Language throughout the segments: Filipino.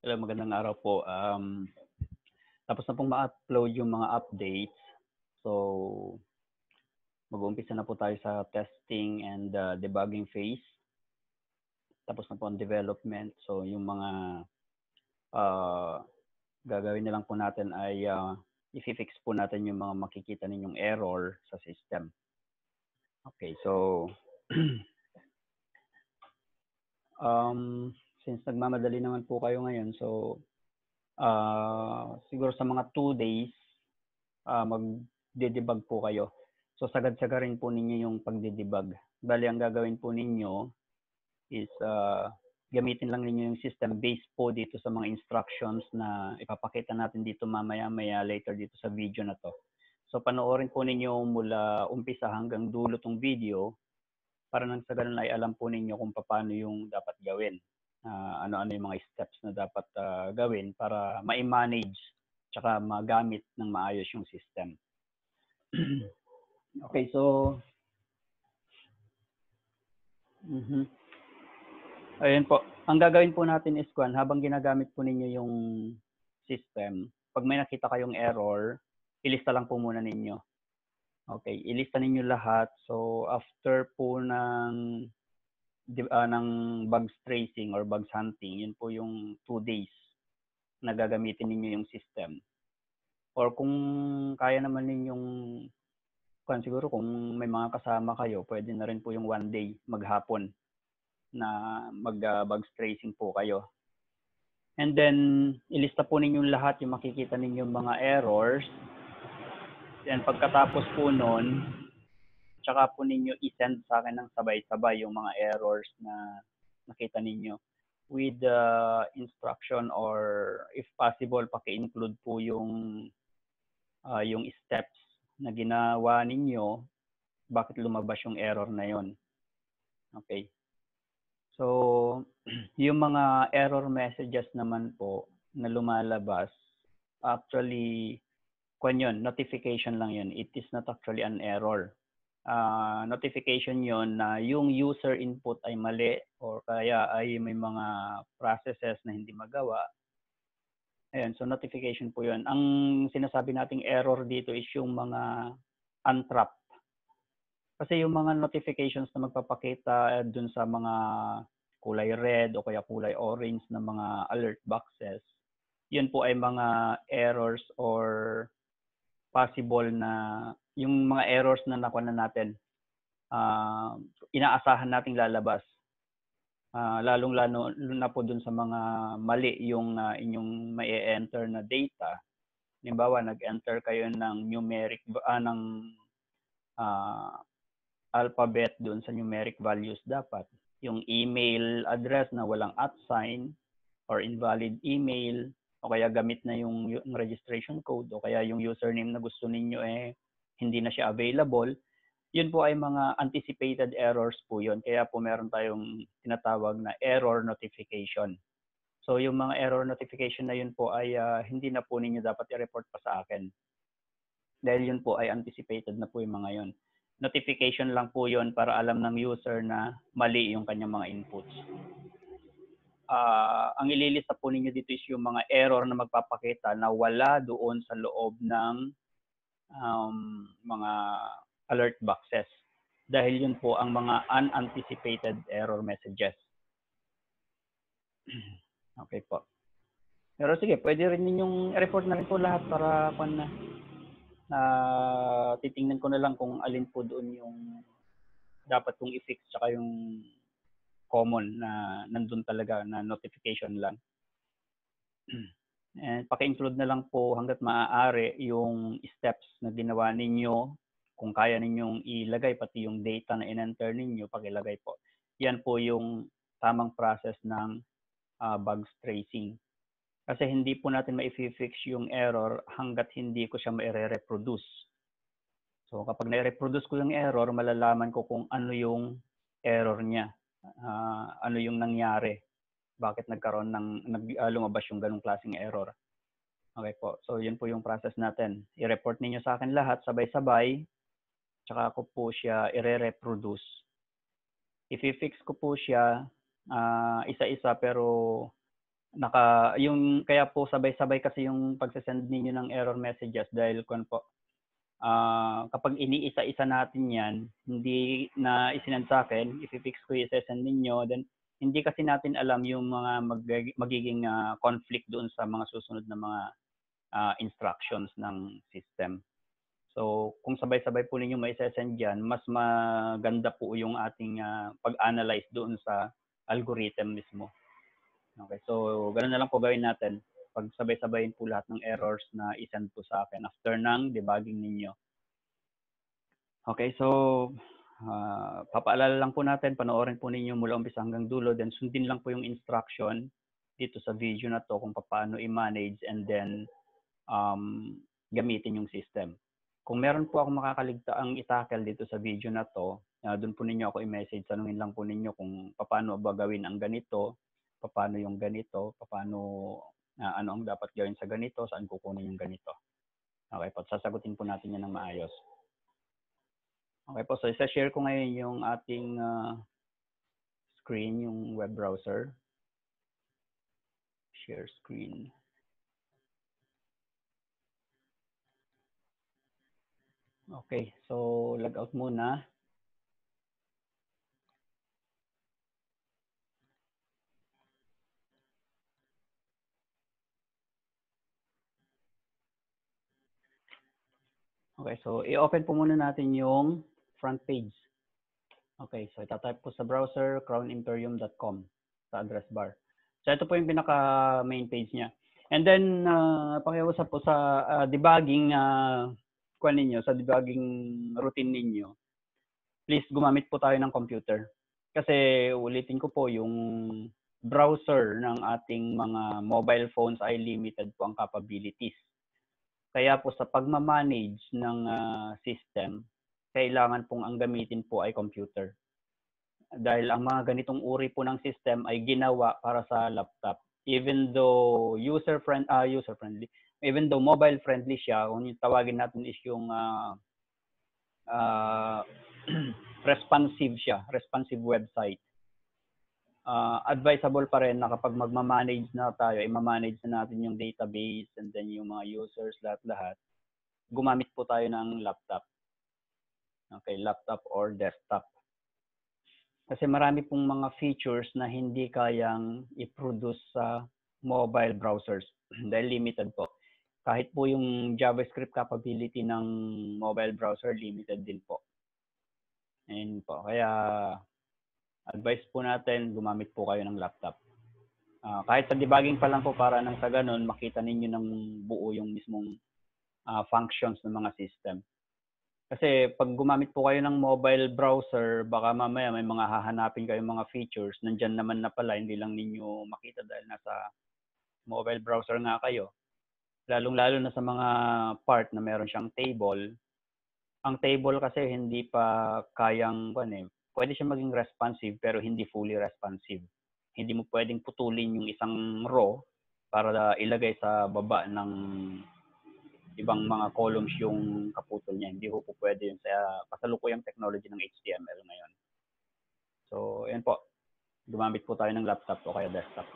Hello, magandang araw po. Tapos na pong ma-upload yung mga updates. So, mag-uumpisa na po tayo sa testing and debugging phase. Tapos na po ang development. So, yung mga gagawin na lang po natin ay i-fix po natin yung mga makikita ninyong error sa system. Okay, so since nagmamadali naman po kayo ngayon, so siguro sa mga 2 days, mag-debug po kayo. So, sagad-sagarin po ninyo yung pagdidebug. Bali, ang gagawin po ninyo is gamitin lang ninyo yung system based po dito sa mga instructions na ipapakita natin dito mamaya-maya later dito sa video na to. So, panoorin po ninyo mula umpisa hanggang dulo tong video para nang sa ganun ay alam po ninyo kung paano yung dapat gawin. Ano-ano yung mga steps na dapat gawin para ma-manage tsaka magamit ng maayos yung system. Okay, so ayun po. Ang gagawin po natin is habang ginagamit po ninyo yung system, pag may nakita kayong error, ilista lang po muna ninyo. Okay, ilista ninyo lahat. So after po ng bugs tracing or bugs hunting, yun po yung 2 days na gagamitin ninyo yung system. Or kung kaya naman ninyong siguro kung may mga kasama kayo, pwede na rin po yung 1 day maghapon na mag-bugs tracing po kayo. And then, ilista po ninyong lahat yung makikita ninyong mga errors. And pagkatapos po nun, tsaka po ninyo i-send sa akin ng sabay-sabay yung mga errors na nakita ninyo with the instruction, or if possible, paki-include po yung steps na ginawa ninyo bakit lumabas yung error na yon. Okay. So, yung mga error messages naman po na lumalabas, actually, notification lang yun. It is not actually an error. Notification yon na yung user input ay mali or kaya ay may mga processes na hindi magawa. Ayan, so notification po yun. Ang sinasabi nating error dito is yung mga untrapped. Kasi yung mga notifications na magpapakita dun sa mga kulay red o kaya kulay orange na mga alert boxes, yun po ay mga errors or possible na yung mga errors na nakuha na natin, inaasahan nating lalabas. Lalong-lalo na po dun sa mga mali yung inyong mai-enter na data. Halimbawa, nag-enter kayo ng numeric, ng alphabet dun sa numeric values dapat. Yung email address na walang @ or invalid email, o kaya gamit na yung registration code, o kaya yung username na gusto ninyo hindi na siya available, yun po ay mga anticipated errors po yun. Kaya po meron tayong tinatawag na error notification. So yung mga error notification na yun po ay hindi na po ninyo dapat i-report pa sa akin. Dahil yun po ay anticipated na po yung mga yun. Notification lang po yun para alam ng user na mali yung kanyang mga inputs. Ang ililista po ninyo dito is yung mga error na magpapakita na wala doon sa loob ng mga alert boxes. Dahil yun po ang mga unanticipated error messages. Okay po. Pero sige, pwede rin ninyong report na rin po lahat para titingnan ko na lang kung alin po doon yung dapat kong i-fix tsaka yung common na nandun talaga na notification lang. And paki-include na lang po hanggat maaari yung steps na ginawa ninyo. Kung kaya ninyong ilagay pati yung data na in-enter ninyo, pakilagay po. Yan po yung tamang process ng bugs tracing. Kasi hindi po natin ma-fix yung error hanggat hindi ko siya ma-reproduce. So kapag na-reproduce ko yung error, malalaman ko kung ano yung error niya. Ano yung nangyari. Bakit nagkaroon lumabas yung ganung klaseng error. Okay po. So yun po yung process natin. I-report ninyo sa akin lahat sabay-sabay. Tsaka ko po siya i-reproduce. I-fix ko po siya isa-isa, pero kaya po sabay-sabay kasi yung pagsasend ninyo ng error messages dahil po, kapag iniisa-isa natin yan, hindi na isinend sa akin, i-fix ko yung send ninyo, then hindi kasi natin alam yung mga magiging conflict doon sa mga susunod na mga instructions ng system. So, kung sabay-sabay po ninyo mai-send yan, mas maganda po yung ating pag-analyze doon sa algorithm mismo. Okay, so ganoon na lang po gawin natin. Pag sabay-sabayin po lahat ng errors na isend po sa akin after ng debugging ninyo. Okay, so papaalala lang po natin, panoorin po ninyo mula umpisa hanggang dulo, then sundin lang po yung instruction dito sa video na to kung paano i-manage and then gamitin yung system. Kung meron po akong makakaligtaang i-tackle dito sa video na to, doon po ninyo ako i-message, tanungin lang po ninyo kung paano ba gawin ang ganito, paano yung ganito, paano ano ang dapat gawin sa ganito, saan kukunin yung ganito. Okay po, sasagutin po natin yan ng maayos. Okay po, so isa-share ko ngayon yung ating screen, yung web browser. Share screen. Okay, so log out muna. Okay, so i-open po muna natin yung front page. Okay, so itatype po sa browser crownimperium.com sa address bar. So ito po yung pinaka main page niya. And then pakiusap po sa debugging ninyo, sa debugging routine ninyo. Please gumamit po tayo ng computer. Kasi ulitin ko po, yung browser ng ating mga mobile phones ay limited po ang capabilities. Kaya po sa pagmamanage ng system, kailangan pong ang gamitin po ay computer. Dahil ang mga ganitong uri po ng system ay ginawa para sa laptop. Even though user-friendly, even though mobile-friendly siya, kung yung tawagin natin is yung responsive website. Advisable pa rin na kapag magmamanage na tayo, i-manage na natin yung database and then yung mga users, lahat-lahat, gumamit po tayo ng laptop. Okay, laptop or desktop. Kasi marami pong mga features na hindi kayang i-produce sa mobile browsers dahil limited po. Kahit po yung JavaScript capability ng mobile browser, limited din po. Ayun po. Kaya advice po natin, gumamit po kayo ng laptop. Kahit sa debugging pa lang po, para nang sa ganun, makita ninyo ng buo yung mismong functions ng mga system. Kasi pag gumamit po kayo ng mobile browser, baka mamaya may mga hahanapin kayong mga features, nandyan naman na pala, hindi lang ninyo makita dahil nasa mobile browser nga kayo. Lalong-lalo na sa mga part na meron siyang table. Ang table kasi hindi pa kayang, pwede siya maging responsive pero hindi fully responsive. Hindi mo pwedeng putulin yung isang row para ilagay sa baba ng ibang mga columns yung kaputol niya. Hindi po pwede yun sa kasalukuyang technology ng HTML ngayon. So, yun po. Gumamit po tayo ng laptop o kaya desktop.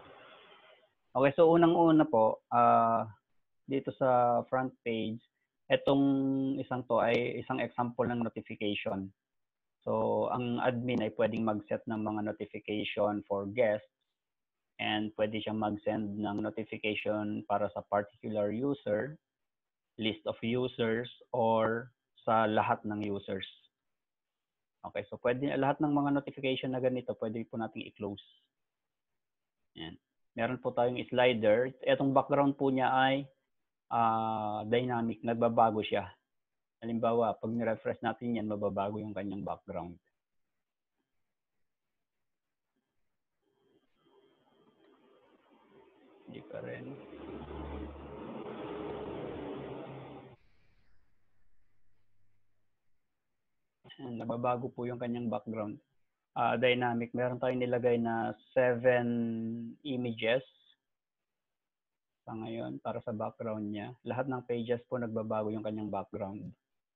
Okay, so unang-una po, dito sa front page, itong isang to ay isang example ng notification. So, ang admin ay pwedeng mag-set ng mga notification for guests and pwede siyang mag-send ng notification para sa particular user, list of users, or sa lahat ng users. Okay, so pwede lahat ng mga notification na ganito, pwede po nating i-close. Yan. Meron po tayong slider. Itong background po niya ay dynamic, nagbabago siya. Halimbawa, pag ni-refresh natin yan, mababago yung kanyang background. Hindi pa rin. Nababago po yung kanyang background. Dynamic, meron tayong nilagay na 7 images sa ngayon para sa background niya. Lahat ng pages po nagbabago yung kanyang background.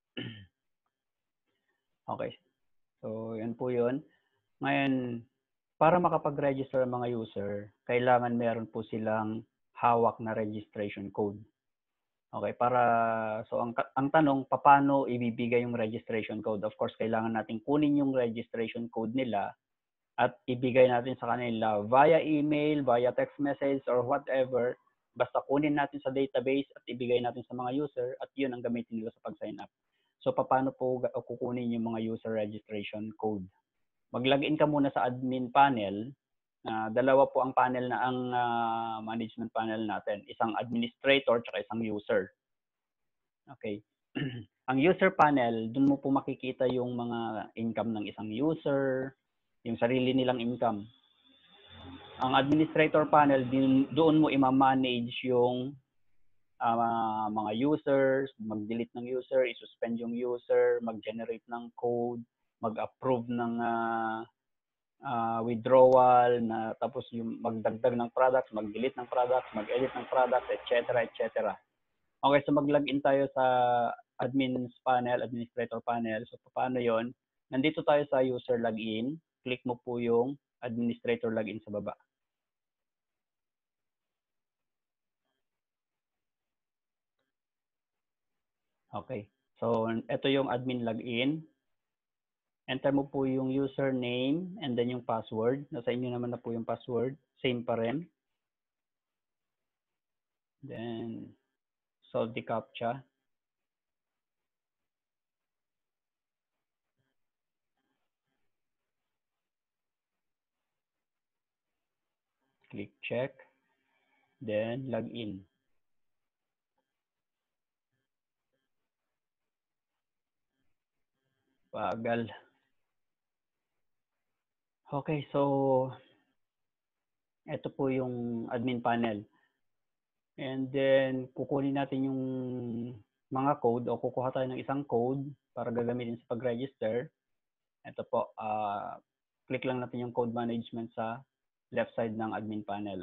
Okay. So, yan po yun. Ngayon, para makapag-register ang mga user, kailangan meron po silang hawak na registration code. Okay, so ang tanong, paano ibibigay yung registration code? Of course, kailangan natin kunin yung registration code nila at ibigay natin sa kanila via email, via text message, or whatever. Basta kunin natin sa database at ibigay natin sa mga user at yun ang gamitin nila sa pag-sign up. So, paano po kukunin yung mga user registration code? Mag-login ka muna sa admin panel. Dalawa po ang panel na ang management panel natin. Isang administrator at isang user. Okay. Ang user panel, dun mo po makikita yung mga income ng isang user, yung sarili nilang income. Ang administrator panel, doon mo i-manage yung mga users, mag-delete ng user, i-suspend yung user, mag-generate ng code, mag-approve ng withdrawal, tapos yung magdagdag ng products, mag-delete ng products, mag-edit ng products, etc. etc. Okay, so mag-login tayo sa administrator panel. So paano yon? Nandito tayo sa user login. Click mo po yung administrator login sa baba. Okay. So ito yung admin login. Enter mo po yung username and then yung password. Nasa inyo naman na po yung password. Same pa rin. Then solve the CAPTCHA. Click check. Then log in. Bagal. Okay, so ito po yung admin panel. And then kukunin natin yung mga code o kukuha tayo ng isang code para gagamitin sa pag-register. Ito po, click lang natin yung code management sa left side ng admin panel.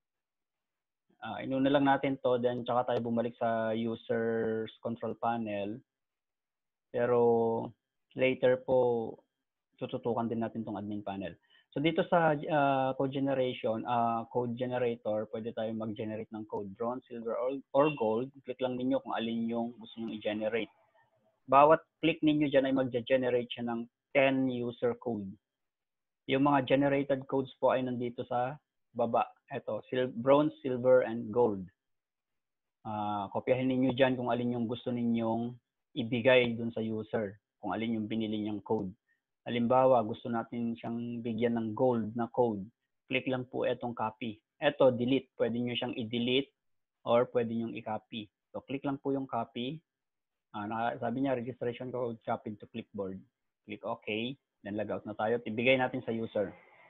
Inuna lang natin to, then tsaka tayo bumalik sa users control panel. Pero later po, tututukan din natin tong admin panel. So dito sa code generator, pwede tayo mag-generate ng code, bronze, silver, or gold. Click lang ninyo kung alin yung gusto nyo i-generate. Bawat click ninyo dyan ay mag-generate siya ng 10 user code. Yung mga generated codes po ay nandito sa baba. Ito, bronze, silver, and gold. Kopyahin ninyo dyan kung alin yung gusto ninyong ibigay dun sa user, kung alin yung binili niyang code. Halimbawa, gusto natin siyang bigyan ng gold na code. Click lang po itong copy. Ito, delete. Pwede nyo siyang i-delete or pwede nyo i-copy. So, click lang po yung copy. Sabi niya, registration code copied to clipboard. Click OK. Then, log out na tayo. Ibigay natin sa user.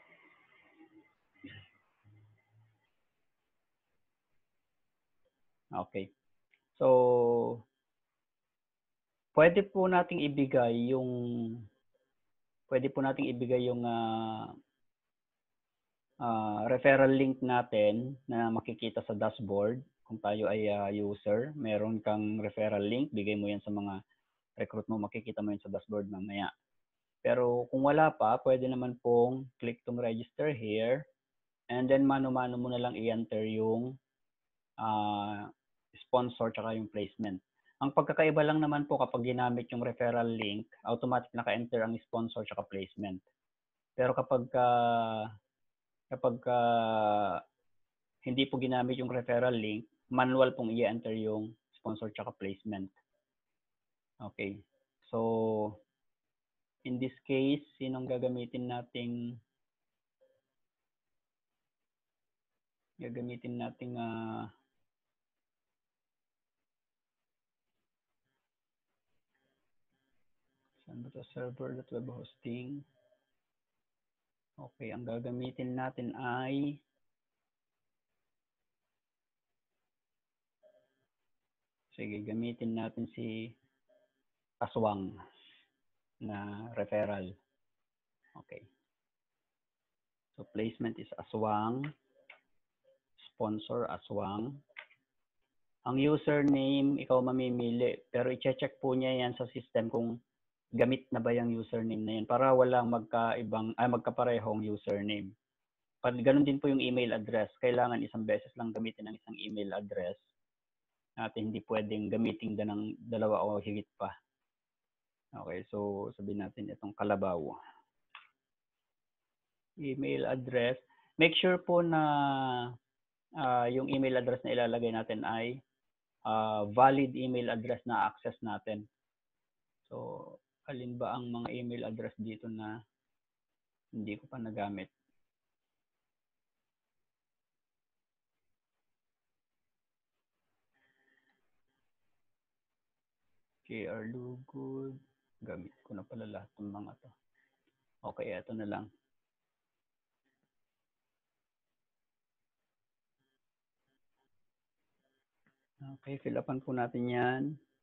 Okay. So, pwede po nating ibigay yung referral link natin na makikita sa dashboard. Kung tayo ay user, meron kang referral link, bigay mo yan sa mga recruit mo, makikita mo yan sa dashboard mamaya. Pero kung wala pa, pwede naman pong click tong register here and then mano-mano mo na lang i-enter yung sponsor tsaka yung placement. Ang pagkakaiba lang naman po kapag ginamit yung referral link, automatic naka-enter ang sponsor tsaka placement. Pero kapag hindi po ginamit yung referral link, manual pong i-enter yung sponsor tsaka placement. Okay. So, in this case, sinong gagamitin nating saan ba ito? Server.web hosting. Okay, ang gagamitin natin ay gamitin natin si Aswang na referral. Okay. So, placement is Aswang. Sponsor, Aswang. Ang username, ikaw mamimili. Pero i-check po niya yan sa system kung gamit na ba yung username na yun para walang magkaparehong username. Pag ganun din po yung email address, kailangan isang beses lang gamitin ang isang email address at hindi pwedeng gamitin ng dalawa o higit pa. Okay, so sabihin natin itong Kalabaw. Email address. Make sure po na yung email address na ilalagay natin ay valid email address na access natin. So, alin ba ang mga email address dito na hindi ko pa nagamit? JR Lugod. Gamit ko na pala lahat ng mga to. Okay, ito na lang. Okay, fill upan po natin yan.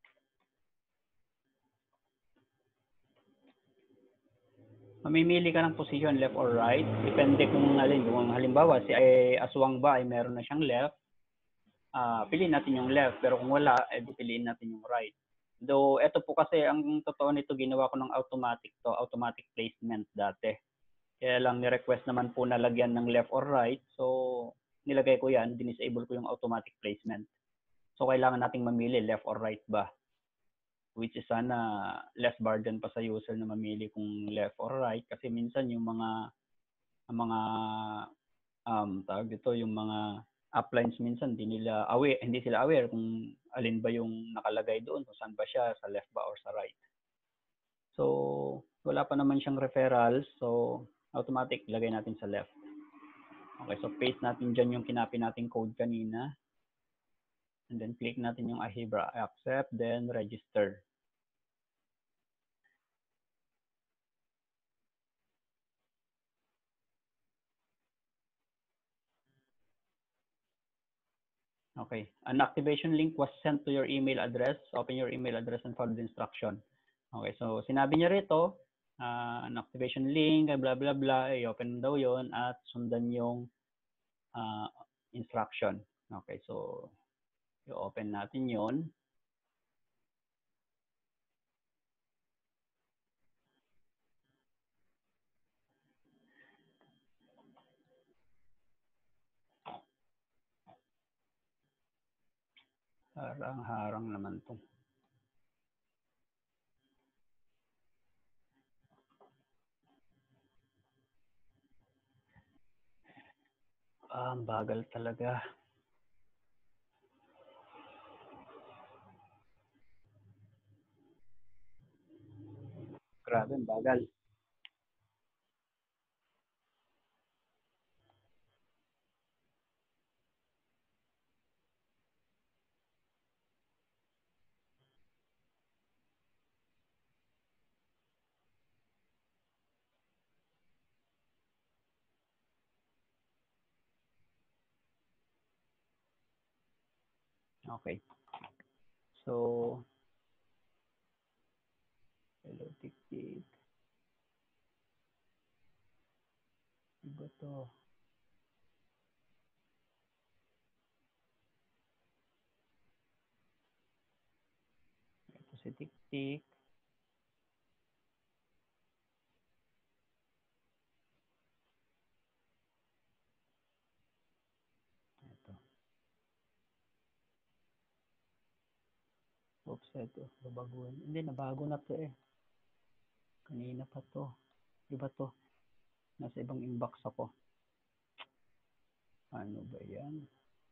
Mamimili ka ng position, left or right. Depende kung alin. Kung halimbawa, si Aswang ba ay meron na siyang left, piliin natin yung left. Pero kung wala, piliin natin yung right. Though, ito po kasi, ang totoo nito, ginawa ko ng automatic placement dati. Kaya lang, ni-request naman po na lagyan ng left or right. So, nilagay ko yan, dinisable ko yung automatic placement. So, kailangan nating mamili, left or right ba? Which is sana less burden pa sa user na mamili kung left or right kasi minsan yung mga tawag dito yung mga uplines minsan hindi sila aware kung alin ba yung nakalagay doon kung saan ba siya, sa left ba or sa right. So wala pa naman siyang referrals, so automatic lagay natin sa left. Okay, so paste natin dyan yung kinapi nating code kanina. And then click natin yung Ahibra accept, then register. Okay. An activation link was sent to your email address. Open your email address and follow the instruction. Okay, so sinabi niya rito, an activation link, blah, blah, blah, i-open daw yon at sundan yung instruction. Okay, so i-open natin yon. Harang-harang naman to. Ang bagal talaga. Grabe, ang bagal. Okay. So, hello, tik-tik. Iba to. Ito si tik-tik. Ito. Oops, ito. Babaguhin. Hindi, nabago na to eh. Kanina pa to. Iba to. Nasa ibang inbox ako. Ano ba yan?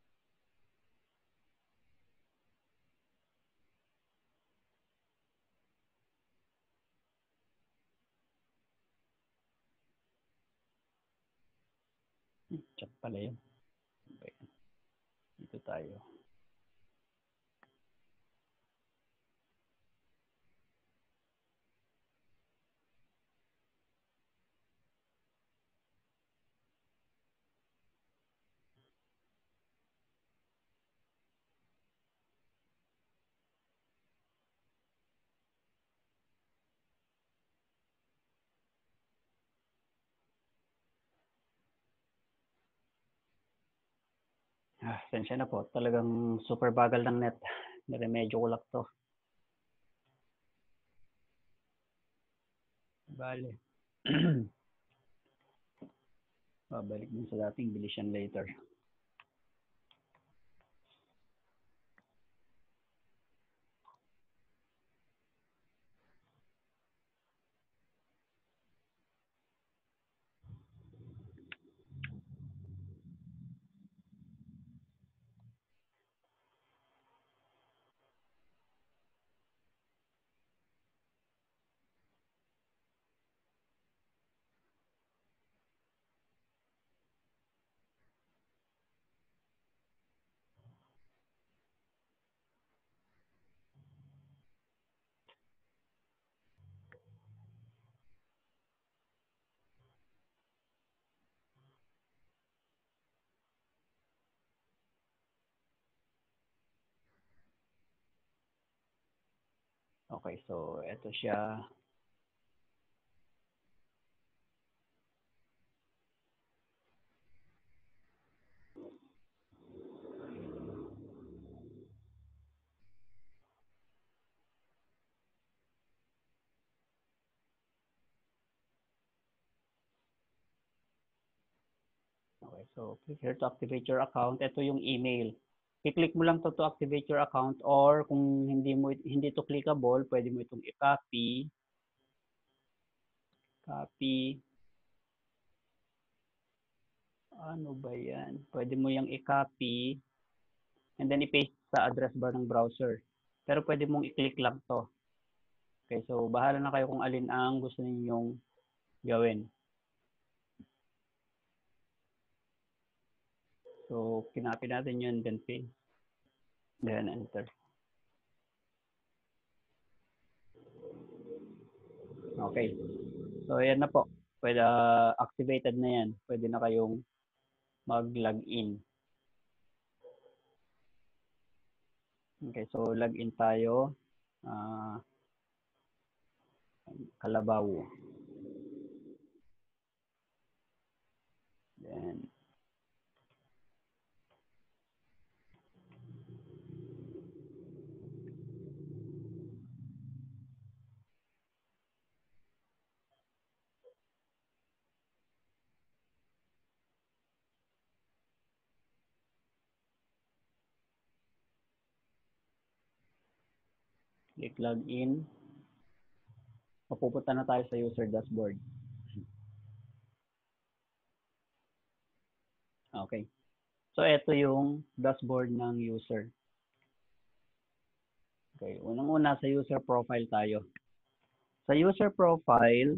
Chat pala yun. Ano ba yan? Dito tayo. Sensya na po. Talagang super bagal ng net. Niremedyo ko lang to. Bale. Babalik din sa dating deletion later. Okay, so ito siya. Okay, so click here to activate your account. Ito yung email. I-click mo lang to activate your account, or kung hindi to clickable, pwede mo itong i-copy. Copy. Ano ba yan? Pwede mo yung i-copy and then i-paste sa address bar ng browser. Pero pwede mong i-click lang to. Okay, so bahala na kayo kung alin ang gusto ninyong gawin. So, kinopy natin yun, then paste. Then enter. Okay. So, ayan na po. Pwede, activated na yan. Pwede na kayong mag-login. Okay, so login tayo. Kalabaw. Then, click login. Mapupunta na tayo sa user dashboard. Okay. So, ito yung dashboard ng user. Okay. Unang-una, sa user profile tayo. Sa user profile,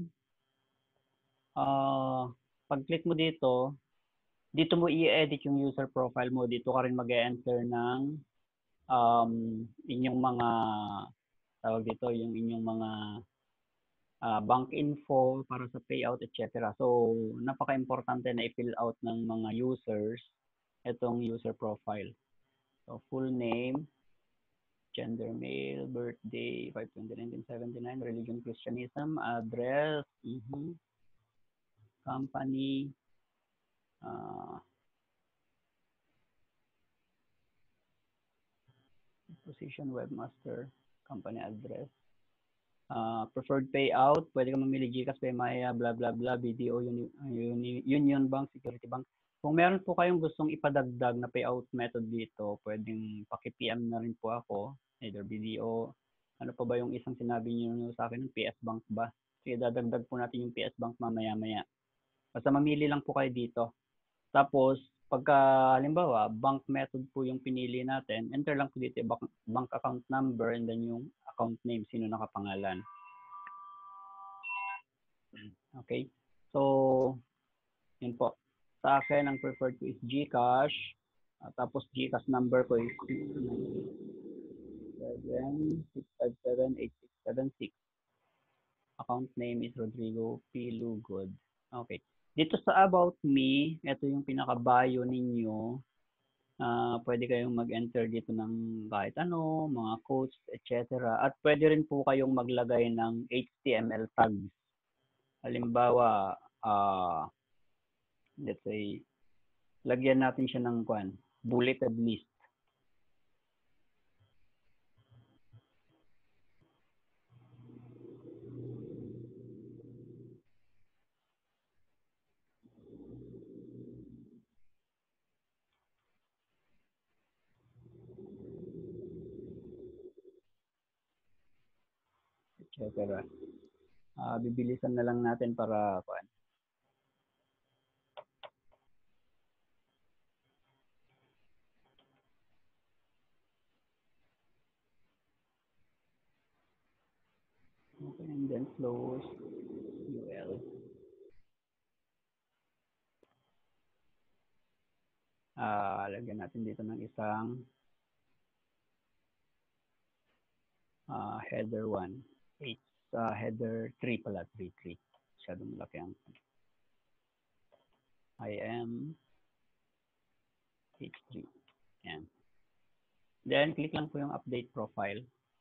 pag-click mo dito mo i-edit yung user profile mo. Dito ka rin mag-enter ng inyong mga, tawag dito, yung inyong mga bank info para sa payout, etc. So, napaka-importante na i-fill out ng mga users itong user profile. So, full name, gender male, birthday 5/20/1979, religion Christianism, address, company, position webmaster, company address, preferred payout, pwede ka mamili GCash, PayMaya, blah blah blah, BDO, Union Bank, Security Bank. Kung meron po kayong gustong ipadagdag na payout method dito, pwedeng paki-PM na rin po ako, either BDO, ano pa ba yung isang sinabi niyo sa akin, PS Bank ba? Sige, dadagdag po natin yung PS Bank mamaya-maya. Basta mamili lang po kayo dito. Tapos, pagka halimbawa, bank method po yung pinili natin, enter lang po dito bank account number and then yung account name, sino nakapangalan. Okay? So, yun po. Sa akin, ang preferred ko is GCash. Tapos, GCash number ko is 657-657-8676. Account name is Rodrigo P. Lugod. Okay. Dito sa About Me, ito yung pinaka-bio ninyo. Pwede kayong mag-enter dito ng kahit ano, mga quotes, etc. At pwede rin po kayong maglagay ng HTML tags. Halimbawa, let's say, lagyan natin siya ng bulleted list. etc. Bibilisan na lang natin para okay, and then close UL. Lagyan natin dito ng isang header 1. Header 3 pala, 3. Masyadong malaki ang I am H3. Yan. Then, click lang po yung update profile.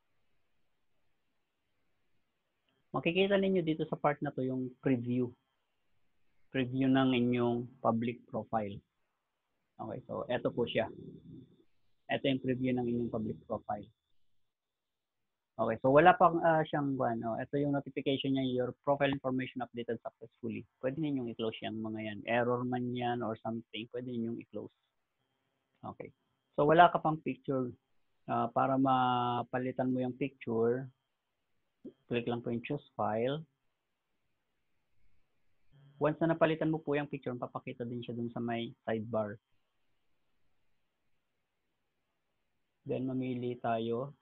Makikita ninyo dito sa part na to yung preview. Preview ng inyong public profile. Okay, so eto po siya. Ito yung preview ng inyong public profile. Okay, so wala pang siyang ito yung notification niya, your profile information updated successfully. Pwede ninyong i-close yung mga yan. Error man yan or something, pwede ninyong i-close. Okay. So wala ka pang picture. Para mapalitan mo yung picture, click lang po yung choose file. Once na napalitan mo po yung picture, papakita din siya dun sa may sidebar. Then mamili tayo.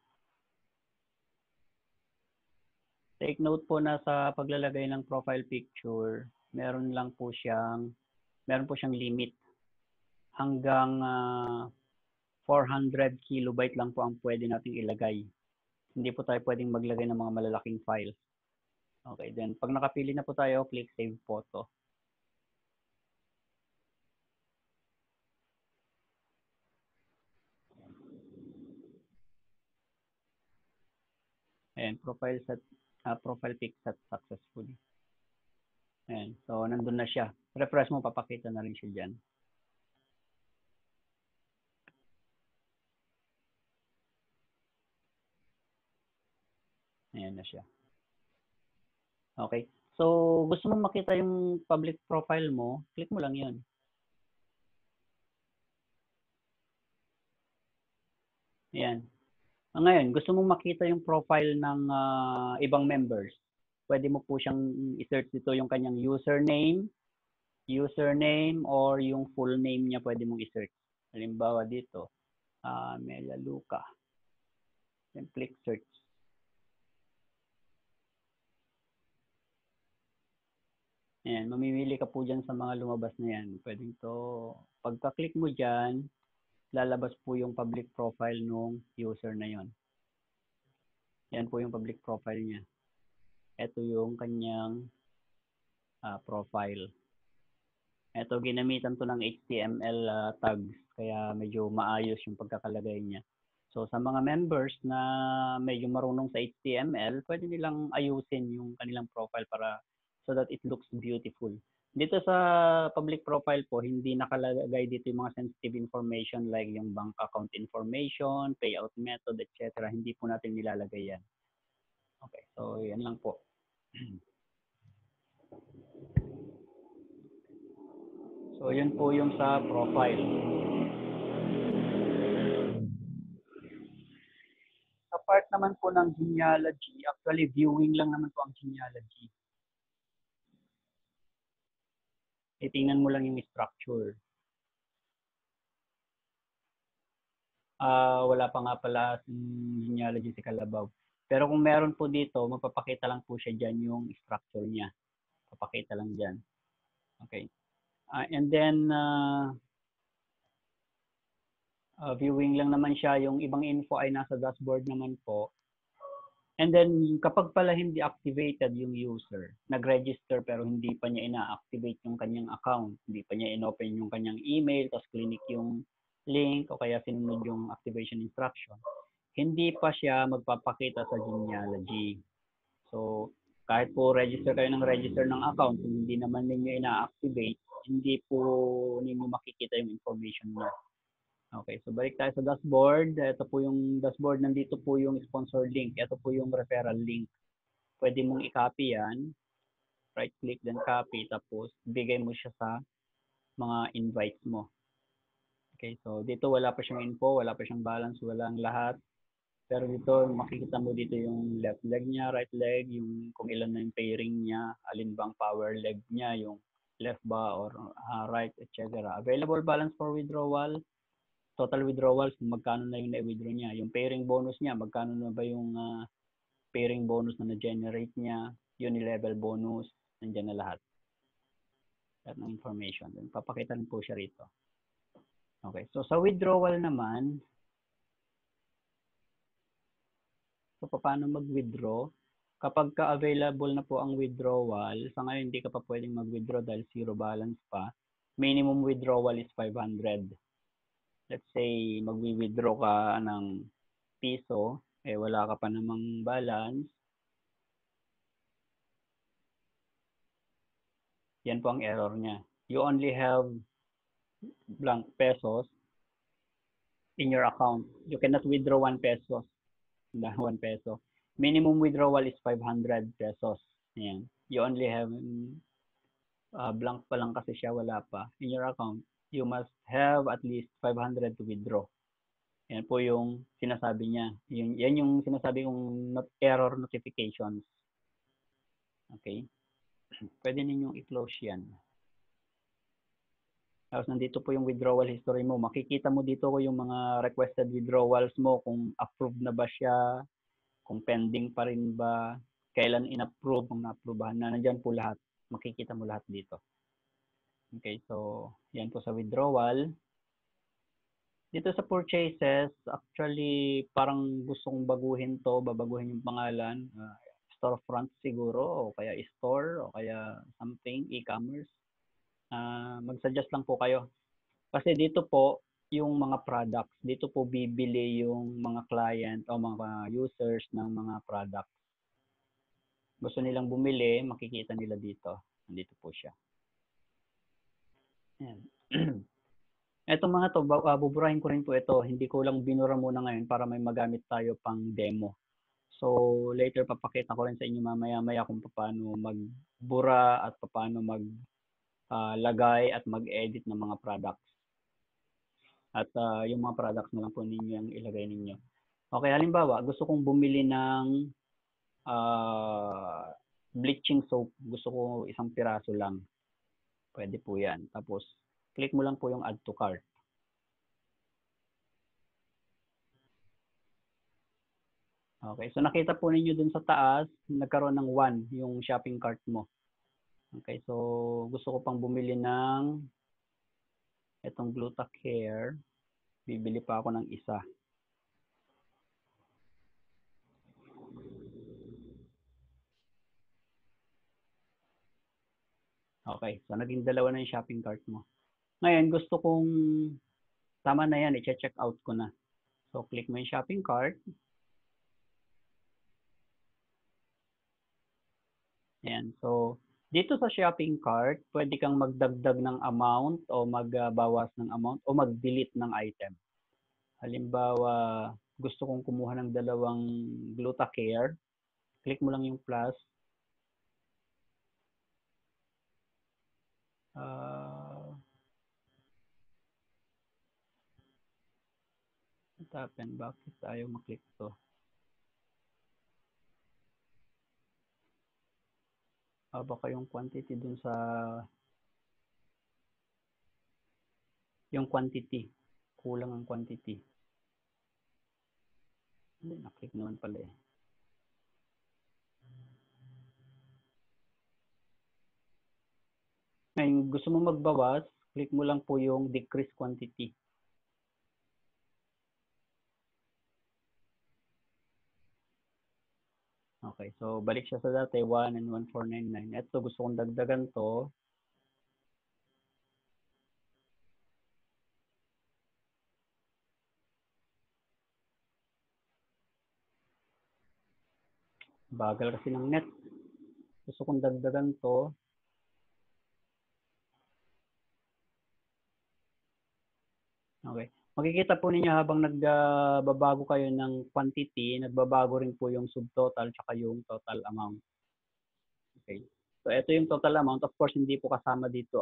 Take note po na sa paglalagay ng profile picture, meron po siyang limit. Hanggang 400 kilobyte lang po ang pwede nating ilagay. Hindi po tayo pwedeng maglagay ng mga malalaking files. Okay, then pag nakapili na po tayo, click Save Photo. Ayan, profile pic set successfully. Ayan, so nandun na siya. Refresh mo, papakita na rin siya dyan. Ayan na siya. Okay. So, gusto mo makita yung public profile mo, click mo lang yun. Ayan. Ngayon, gusto mong makita yung profile ng ibang members. Pwede mo po siyang i-search dito yung kanyang username or yung full name niya pwede mong i-search. Halimbawa dito, Mela Luca. Then click search. Ayan, mamimili ka po dyan sa mga lumabas na yan. Pwedeng to, pagka-click mo dyan, lalabas po yung public profile ng user na yon. Yan po yung public profile niya. Ito yung kanyang profile. Ito, ginamitan to ng HTML tags, kaya medyo maayos yung pagkakalagay niya. So, sa mga members na medyo marunong sa HTML, pwede nilang ayusin yung kanilang profile para so that it looks beautiful. Dito sa public profile po, hindi nakalagay dito yung mga sensitive information like yung bank account information, payout method, etc. Hindi po natin nilalagay yan. Okay, so yan lang po. So, yun po yung sa profile. Sa part naman po ng genealogy, actually viewing lang naman po ang genealogy. Titingnan mo lang yung structure. Wala pa nga pala genealogy si Kalabaw. Pero kung meron po dito, mapapakita lang po siya dyan yung structure niya. Papakita lang dyan. Okay. And then, viewing lang naman siya. Yung ibang info ay nasa dashboard naman po. And then, kapag pala hindi activated yung user, nag-register pero hindi pa niya ina-activate yung kanyang account, hindi pa niya in-open yung kanyang email, tapos clinic yung link o kaya sinunod yung activation instruction, hindi pa siya magpapakita sa genealogy. So, kahit po register kayo ng account, kung hindi naman ninyo ina-activate, hindi po ninyo makikita yung information niya. Okay, so balik tayo sa dashboard. Ito po yung dashboard. Nandito po yung sponsor link. Ito po yung referral link. Pwede mong i-copy yan. Right click, then copy. Tapos, bigay mo siya sa mga invites mo. Okay, so dito wala pa siyang info, wala pa siyang balance, wala ang lahat. Pero dito, makikita mo dito yung left leg niya, right leg, yung kung ilan na yung pairing niya, alin bang power leg niya, yung left ba or right, etc. Available balance for withdrawal, total withdrawals, magkano na yung na-withdraw niya. Yung pairing bonus niya, magkano na ba yung pairing bonus na na-generate niya, unilevel bonus, nandiyan na lahat. Lahat ng information. Papakita rin po siya rito. Okay, so sa withdrawal naman, so, paano mag-withdraw? Kapag ka-available na po ang withdrawal, sa ngayon hindi ka pa pwedeng mag-withdraw dahil zero balance pa. Minimum withdrawal is 500. Let's say, mag-withdraw ka ng piso, wala ka pa namang balance. Yan po ang error niya. You only have blank pesos in your account. You cannot withdraw 1 pesos. 1 peso. Minimum withdrawal is 500 pesos. Ayan. You only have blank pa lang kasi siya, wala pa. In your account, you must have at least 500 to withdraw. Yan po yung sinasabi niya. Yan yung sinasabi kong error notifications. Okay? Pwede ninyong i-close yan. Tapos nandito po yung withdrawal history mo. Makikita mo dito ko yung mga requested withdrawals mo, kung approved na ba siya, kung pending pa rin ba, kailan in-approve, kung na-approvehan na, nandyan po lahat. Makikita mo lahat dito. Okay, so yan po sa withdrawal. Dito sa purchases, actually parang gusto kong baguhin to, babaguhin yung pangalan. Storefront siguro, o kaya store, o kaya something, e-commerce. Mag-suggest lang po kayo. Kasi dito po, yung mga products, dito po bibili yung mga client o mga users ng mga products. Gusto nilang bumili, makikita nila dito. Nandito po siya. Ayan. Etong mga to, buburahin ko rin po ito. Hindi ko lang binura muna ngayon para may magamit tayo pang demo. So, later papakita ko rin sa inyo mamaya-maya kung paano magbura at paano maglagay at mag-edit ng mga products. At yung mga products na lang po ninyo yung ilagay ninyo. Okay, halimbawa, gusto kong bumili ng bleaching soap. Gusto ko isang piraso lang. Pwede po yan. Tapos, click mo lang po yung add to cart. Okay, so nakita po ninyo dun sa taas, nagkaroon ng 1 yung shopping cart mo. Okay, so gusto ko pang bumili ng itong Glutacare. Bibili pa ako ng isa. Okay, so naging dalawa na yung shopping cart mo. Ngayon, gusto kong, tama na yan, i-check out ko na. So, click mo yung shopping cart. Ayan, so, dito sa shopping cart, pwede kang magdagdag ng amount o magbawas ng amount o mag-delete ng item. Halimbawa, gusto kong kumuha ng 2 Glutacare. Click mo lang yung plus. What happened? Bakit ayaw maklik to? Baka yung quantity dun sa yung quantity. Kulang ang quantity. Hindi, naklik naman pala eh. Ngayon, gusto mo magbawas, click mo lang po yung decrease quantity. Okay, so balik siya sa dati, 1 and 1499. Ito, gusto kong dagdagan to. Bagal kasi ng net. Gusto kong dagdagan to. Okay. Makikita po ninyo habang nagbabago kayo ng quantity, nagbabago rin po yung subtotal tsaka yung total amount. Okay. So ito yung total amount. Of course, hindi kasama dito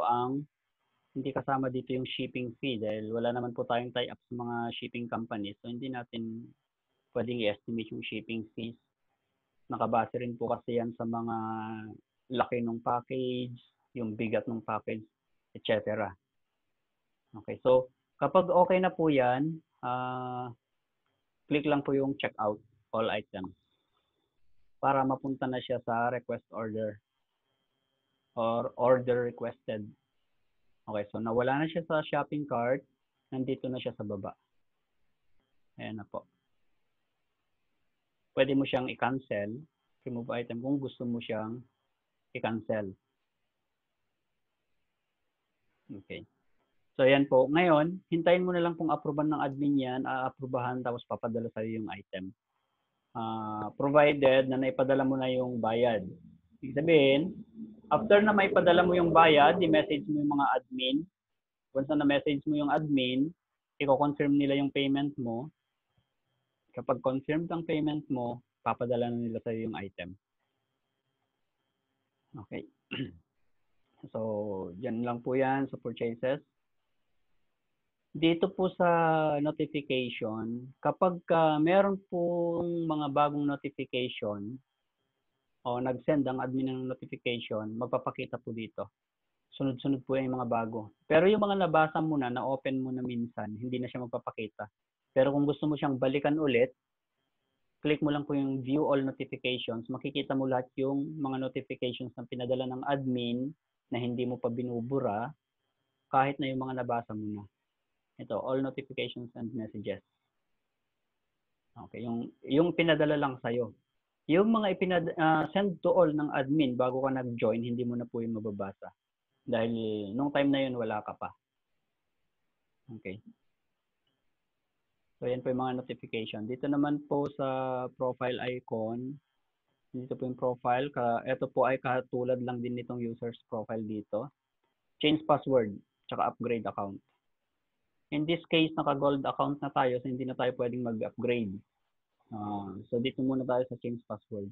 yung shipping fee dahil wala naman po tayong tie-up sa mga shipping companies. So hindi natin pwedeng i-estimate yung shipping fees. Nakabase rin po kasi yan sa mga laki ng package, yung bigat ng package, etc. Okay, so kapag okay na po yan, click lang po yung checkout all items para mapunta na siya sa request order or order requested. Okay, so nawala na siya sa shopping cart, nandito na siya sa baba. Ayan na po. Pwede mo siyang i-cancel, remove item kung gusto mo siyang i-cancel. Okay. So ayan po. Ngayon, hintayin mo na lang kung aproban ng admin yan, aaprubahan tapos papadala sa'yo yung item. Provided na naipadala mo na yung bayad. Ibig sabihin, after na maipadala mo yung bayad, i-message mo yung mga admin. Once na message mo yung admin, i-confirm nila yung payment mo. Kapag confirmed ang payment mo, papadala na nila sa'yo yung item. Okay. So, yan lang po yan sa purchases. Dito po sa notification, kapag meron pong mga bagong notification o nag-send ang admin ng notification, magpapakita po dito. Sunod-sunod po yung mga bago. Pero yung mga nabasa mo na, na-open mo na minsan, hindi na siya magpapakita. Pero kung gusto mo siyang balikan ulit, click mo lang po yung view all notifications. Makikita mo lahat yung mga notifications na pinadala ng admin na hindi mo pa binubura, kahit na yung mga nabasa mo na. Ito, all notifications and messages. Okay, yung pinadala lang sa'yo. Yung mga send to all ng admin bago ka nag-join, hindi mo na po yung mababasa. Dahil nung time na yun, wala ka pa. Okay. So, yan po yung mga notification. Dito naman po sa profile icon, dito po yung profile. Ito po ay katulad lang din nitong user's profile dito. Change password, tsaka upgrade account. In this case, naka-gold account na tayo, so hindi na tayo pwedeng mag-upgrade. So, dito muna tayo sa change password.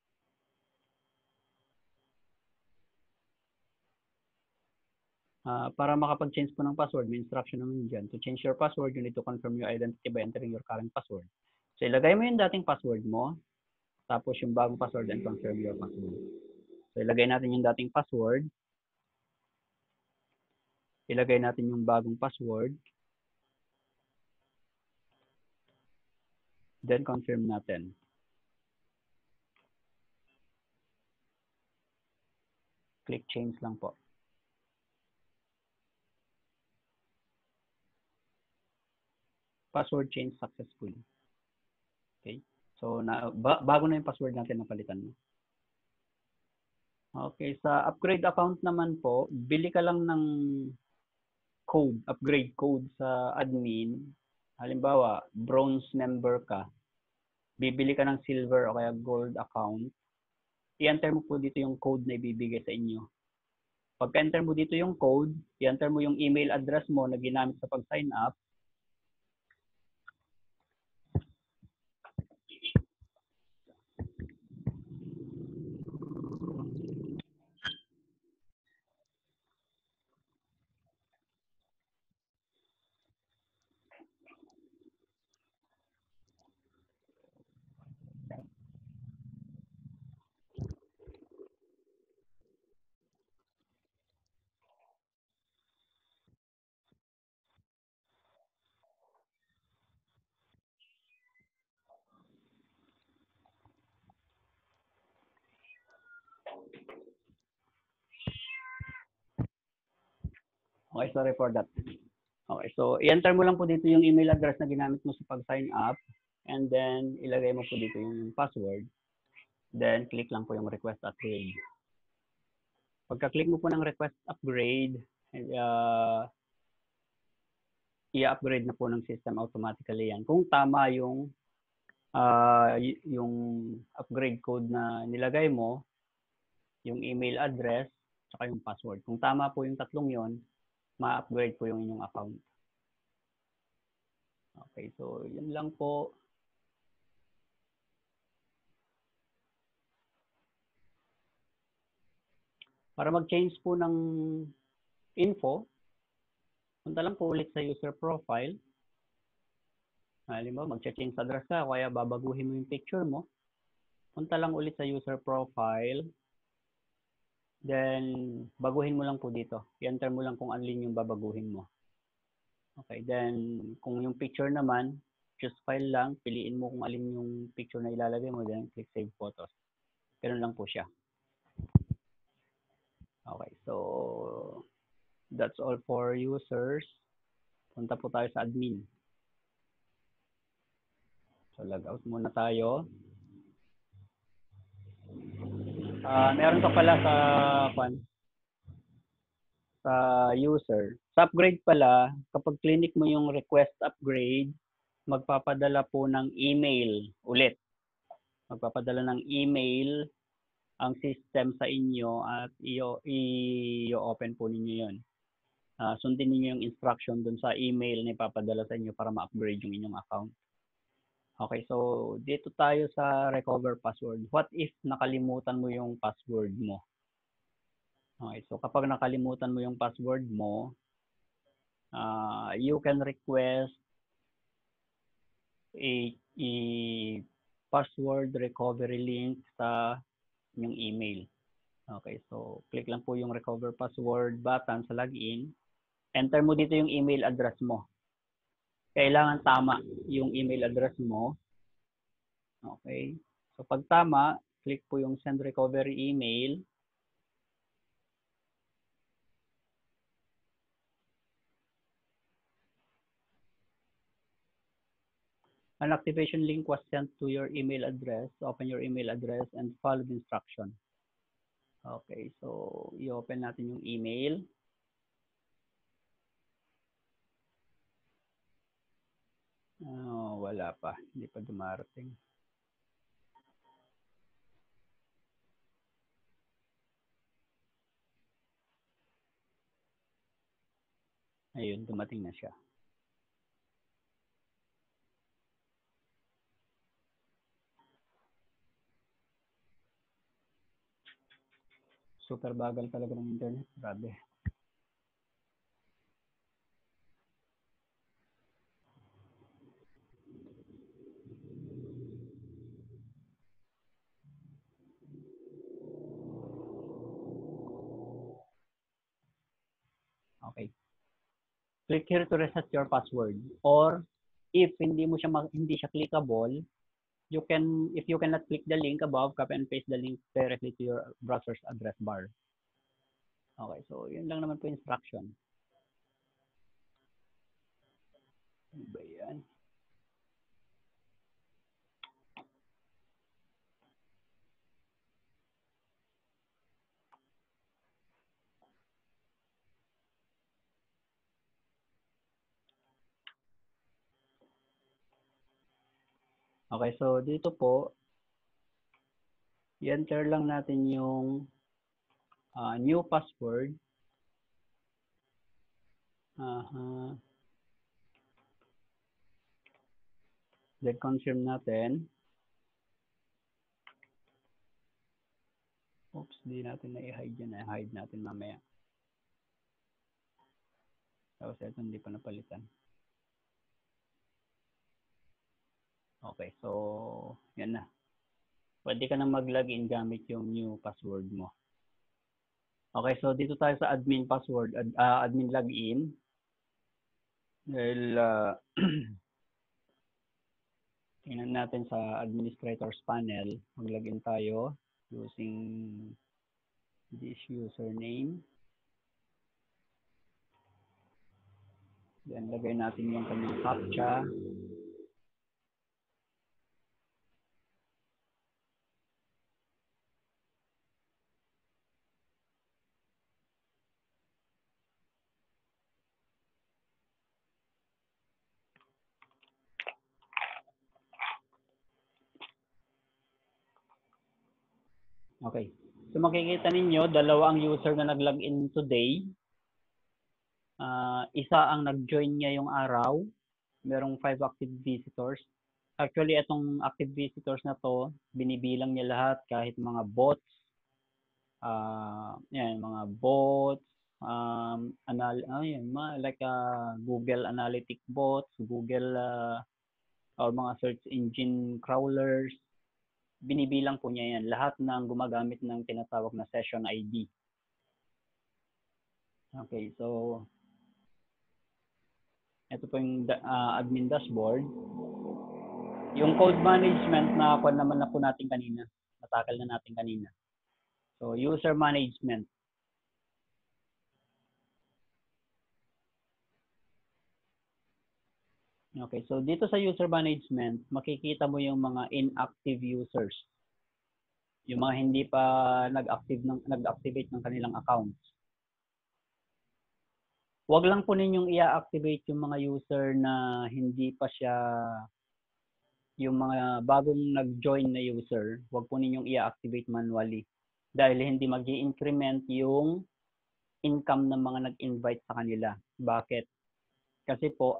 Para makapag-change po ng password, may instruction naman dyan. To change your password, you need to confirm your identity by entering your current password. So, ilagay mo yung dating password mo, tapos yung bagong password and confirm your password. So, ilagay natin yung dating password. Ilagay natin yung bagong password. Then, confirm natin. Click change lang po. Password change successfully. Okay. So, bago na yung password natin na palitan mo. Okay. Sa upgrade account naman po, bili ka lang ng code, upgrade code sa admin. Halimbawa, bronze member ka. Bibili ka ng silver o kaya gold account. I-enter mo po dito yung code na ibibigay sa inyo. Pagka-enter mo dito yung code, i-enter mo yung email address mo na ginamit sa pag-sign up. Okay, sorry for that. Okay, so i-enter mo lang po dito yung email address na ginamit mo sa pag-sign up. And then, ilagay mo po dito yung password. Then, click lang po yung request upgrade. Pagka-click mo po ng request upgrade, i-upgrade na po ng system automatically yan. Kung tama yung upgrade code na nilagay mo, yung email address, saka yung password. Kung tama po yung tatlong yon, ma-upgrade po yung inyong account. Okay, so yun lang po. Para mag-change po ng info, punta lang po ulit sa user profile. Halimbawa, mag-change address ka, kaya babaguhin mo yung picture mo. Punta lang ulit sa user profile. Then, baguhin mo lang po dito. I-enter mo lang kung alin yung babaguhin mo. Okay, then, kung yung picture naman, choose file lang, piliin mo kung alin yung picture na ilalagay mo, then click save photos. Ganun lang po siya. Okay, so, that's all for users. Punta po tayo sa admin. So, log out muna tayo. Meron ka pala sa user. Sa upgrade pala, kapag clinic mo yung request upgrade, magpapadala po ng email ulit. Magpapadala ng email ang system sa inyo at i-open po ninyo yun. Sundin niyo yung instruction dun sa email na ipapadala sa inyo para ma-upgrade yung inyong account. Okay, so dito tayo sa recover password. What if nakalimutan mo yung password mo? Okay, so kapag nakalimutan mo yung password mo, you can request a password recovery link sa yung email. Okay, so click lang po yung recover password button sa login. Enter mo dito yung email address mo. Kailangan tama yung email address mo. Okay, so pag tama, click po yung send recovery email. An activation link was sent to your email address. Open your email address and follow the instruction. Okay, so i-open natin yung email. Wala pa. Hindi pa dumarating. Ayun, dumating na siya. Super bagal talaga ng internet. Grabe. Okay. Click here to reset your password. Or if hindi siya clickable, if you cannot click the link above, copy and paste the link directly to your browser's address bar. Okay, so yun lang naman po instruction. Ano ba yan? Okay, so dito po, i-enter lang natin yung new password. Then confirm natin. Oops, di natin na-hide yan. I-hide natin mamaya. Tapos ito hindi pa napalitan. Okay, so yan na. Pwede ka na mag-login gamit yung new password mo. Okay, so dito tayo sa admin password, admin login. Well, tingnan natin sa administrator's panel. Mag-login tayo using this username. Then, lagay natin yung kanyang captcha. Okay. So, makikita ninyo, dalawa ang user na nag-login today. Isa ang nag-join ngayong araw. Merong 5 active visitors. Actually, itong active visitors na to, binibilang niya lahat kahit mga bots. Yan, mga bots, like Google Analytics bots, Google or mga search engine crawlers, binibilang po niya yan. Lahat ng gumagamit ng tinatawag na session ID. Okay, so ito po yung admin dashboard. Yung code management na po naman na po natin kanina, natakal na natin kanina. So user management. Okay, so dito sa user management, makikita mo yung mga inactive users. Yung mga hindi pa nag-activate ng kanilang accounts. Huwag lang po ninyong i-activate yung mga user na hindi pa siya, yung mga bagong nag-join na user, huwag po ninyong i-activate manually. Dahil hindi mag-i-increment yung income ng mga nag-invite sa kanila. Bakit? Kasi po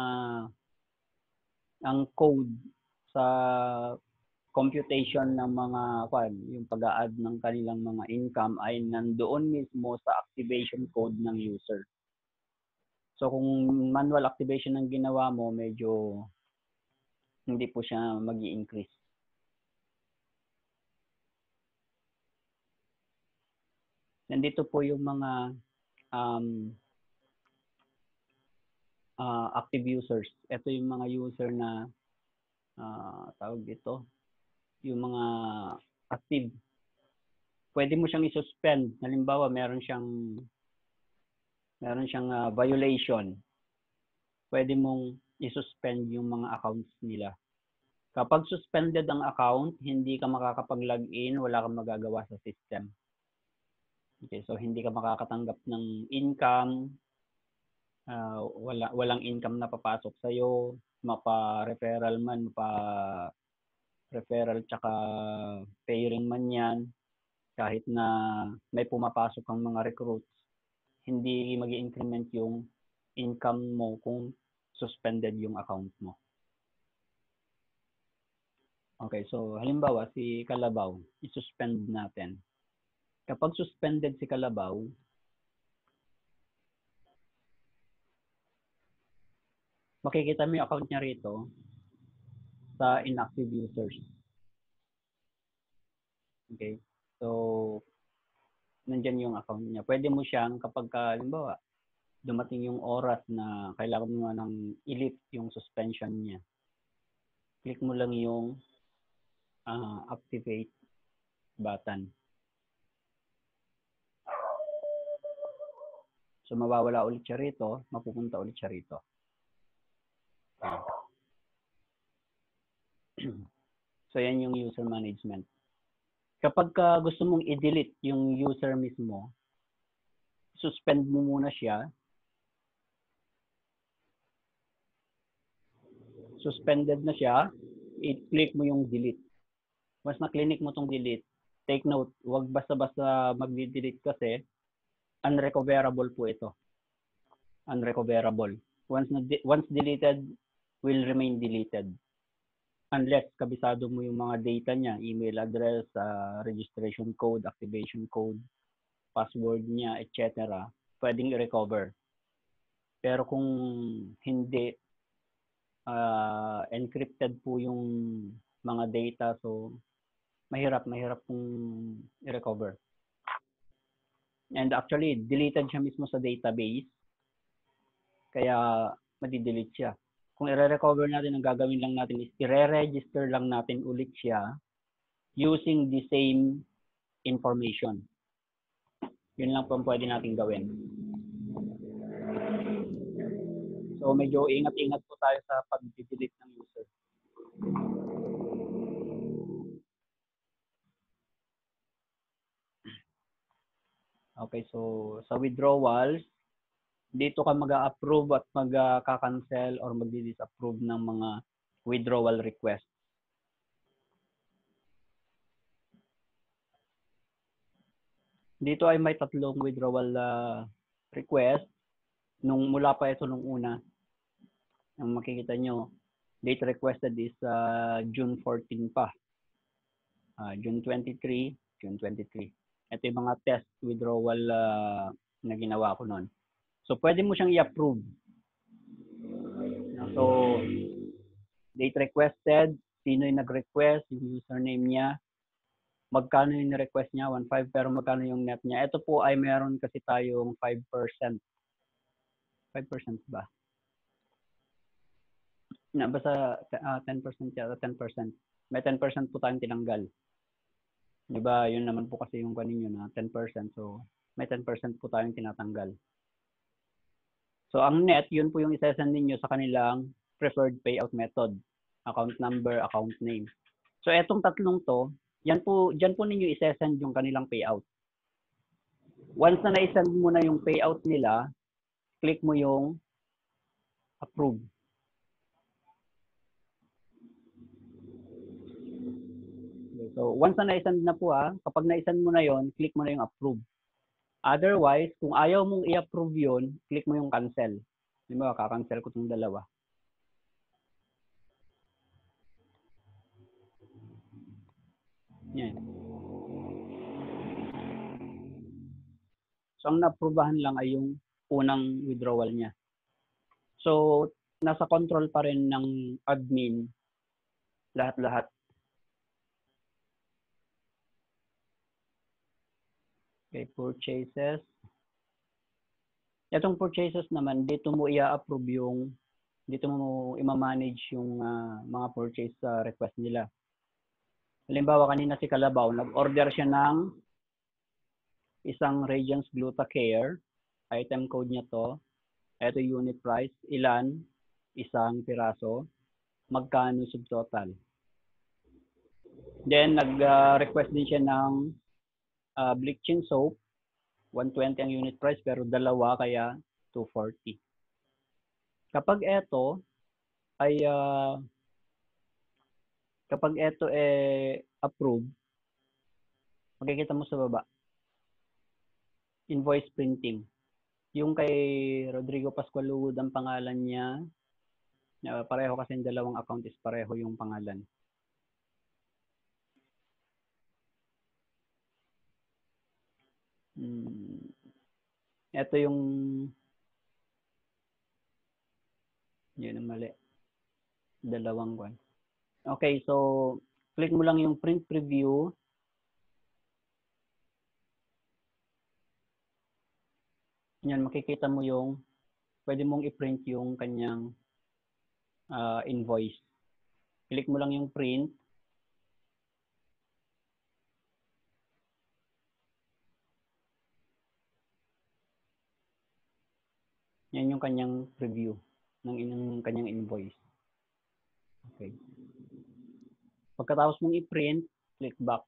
ang code sa computation ng mga yung pag-a-add ng kanilang mga income ay nandoon mismo sa activation code ng user. So kung manual activation ang ginawa mo, medyo hindi po siya mag-i-increase. Nandito po yung mga active users. Ito yung mga user na tawag dito, yung mga active. Pwede mo siyang i-suspend. Halimbawa, meron siyang violation. Pwede mong i-suspend yung mga accounts nila. Kapag suspended ang account, hindi ka makakapag-login, wala kang magagawa sa system. Okay, so hindi ka makakatanggap ng income, walang income na papasok sa'yo, mapa-referral man, mapa-referral tsaka paying man yan, kahit na may pumapasok ang mga recruits, hindi mag-i-increment yung income mo kung suspended yung account mo. Okay, so halimbawa si Kalabaw, i-suspend natin. Kapag suspended si Kalabaw, makikita mo yung account niya rito sa inactive users. Okay, so nandyan yung account niya. Pwede mo siyang kapag halimbawa dumating yung oras na kailangan mo nang i-lift yung suspension niya, click mo lang yung activate button. So mawawala ulit siya rito, mapupunta ulit siya rito. So yan yung user management. Kapag gusto mong i-delete yung user mismo, suspend mo muna siya. Suspended na siya, i-click mo yung delete. Once na-click mo tong delete, take note, huwag basta-basta mag-delete kasi unrecoverable po ito. Unrecoverable. Once deleted, will remain deleted. Unless kabisado mo yung mga data niya, email address, registration code, activation code, password niya, etc., pwedeng i-recover. Pero kung hindi, encrypted po yung mga data, so mahirap kung i-recover. And actually, deleted siya mismo sa database, kaya madi-delete siya. Kung i-recover natin, ang gagawin lang natin is i-register lang natin ulit siya using the same information. Yun lang po ang pwede natin gawin. So medyo ingat-ingat po tayo sa pag-delete ng user. Okay, so sa withdrawals, dito ka mag-a-approve at mag-cancel or mag-disapprove ng mga withdrawal request. Dito ay may tatlong withdrawal request. Mula pa ito nung una. Ang makikita nyo, date requested is June 14 pa. June 23, June 23. Ito yung mga test withdrawal na ginawa ko noon. So, pwede mo siyang i-approve. So, date requested, sino yung nag-request, yung username niya, magkano yung request niya, 1.5, pero magkano yung net niya. Ito po ay meron kasi tayong 5%. 5% ba? Na, basta 10% yata, 10%. May 10% po tayong tinanggal. Di ba, yun naman po kasi yung kaninyo na 10%. So, may 10% po tayong tinatanggal. So, ang net, yun po yung isasend ninyo sa kanilang preferred payout method. Account number, account name. So, etong tatlong to, dyan po ninyo isasend yung kanilang payout. Once na na-send mo na yung payout nila, click mo yung approve. Okay, so, once na na-send na po kapag na-send mo na yon, click mo na yung approve. Otherwise, kung ayaw mong i-approve yun, click mo yung cancel. Di ba, kakancel ko itong dalawa. Yan. So, ang na-approvehan lang ay yung unang withdrawal niya. So, nasa control pa rin ng admin lahat-lahat. Okay, purchases. Itong purchases naman, dito mo i-approve yung, dito mo i-manage yung mga purchase request nila. Halimbawa, kanina si Kalabaw, nag-order siya ng isang Radiance Glutacare. Item code niya to. Ito unit price. Ilan? Isang piraso. Magkano subtotal? Then, nag-request din siya ng bleaching soap. 120 ang unit price pero dalawa kaya 240. Kapag ito ay approved, makikita mo sa baba invoice printing. Yung kay Rodrigo Pascual Lugod ang pangalan niya, pareho kasi yung dalawang account is pareho yung pangalan. Ito yung yun ang mali. Dalawang one. Okay, so click mo lang yung print preview. Yan, makikita mo yung pwede mong i-print yung kanyang invoice. Click mo lang yung print. Yan yung kanyang preview ng kanyang invoice. Okay. Pagkatapos mong i-print, click back.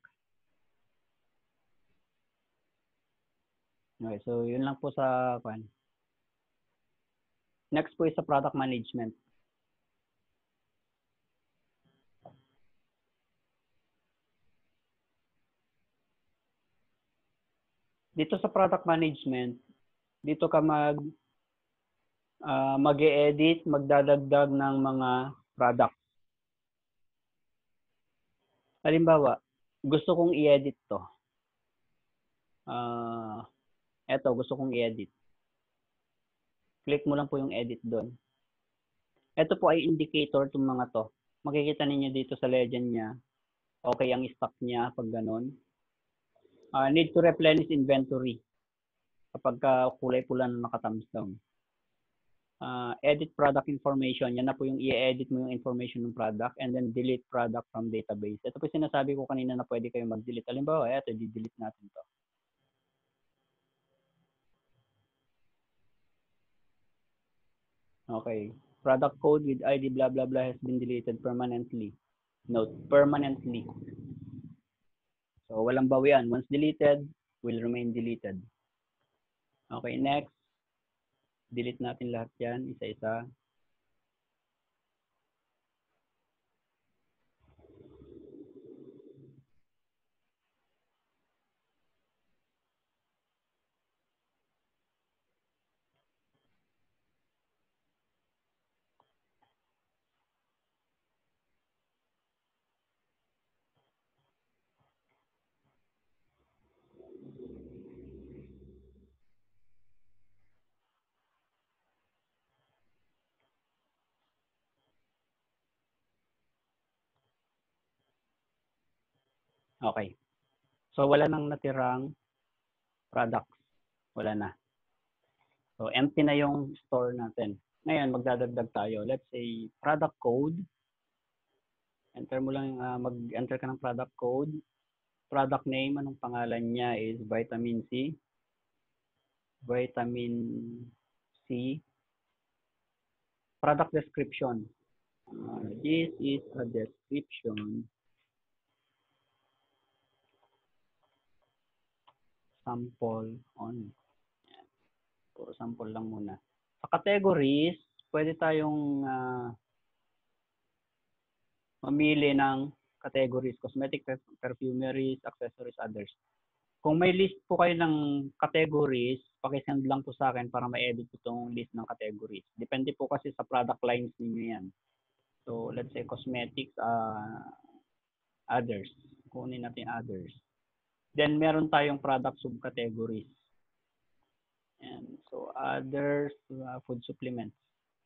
Okay, so yun lang po sa pan. Next po is sa product management. Dito sa product management, dito ka mag-e-edit, magdadagdag ng mga product. Halimbawa, gusto kong i-edit to. Eto, gusto kong i-edit. Click mo lang po yung edit doon. Ito po ay indicator itong mga to. Makikita ninyo dito sa legend niya. Okay ang stock niya pag ganun. Need to replenish inventory. Kapag kulay pula na naka-thumbs down. Edit product information. Yan na po yung i-edit mo yung information ng product and then delete product from database. Ito po sinasabi ko kanina na pwede kayo mag-delete. Halimbawa, ito, di-delete natin to. Okay. Product code with ID blah blah blah has been deleted permanently. Note, permanently. So, walang bawian. Once deleted, will remain deleted. Okay, next. Delete natin lahat yan, isa-isa. Okay. So, wala nang natirang products. Wala na. So, empty na yung store natin. Ngayon, magdadagdag tayo. Let's say, product code. Enter mo lang, mag-enter ka ng product code. Product name, anong pangalan niya is vitamin C. Vitamin C. Product description. This is a description. Sample on. Puro sample lang muna. Sa categories, pwede tayong mamili ng categories, cosmetic, perfumeries, accessories, others. Kung may list po kayo ng categories, pakisend lang po sa akin para ma-edit po itong list ng categories. Depende po kasi sa product lines ninyo yan. So, let's say cosmetics, others. Kunin natin others. Then, meron tayong product subcategories. And so, others, food supplements.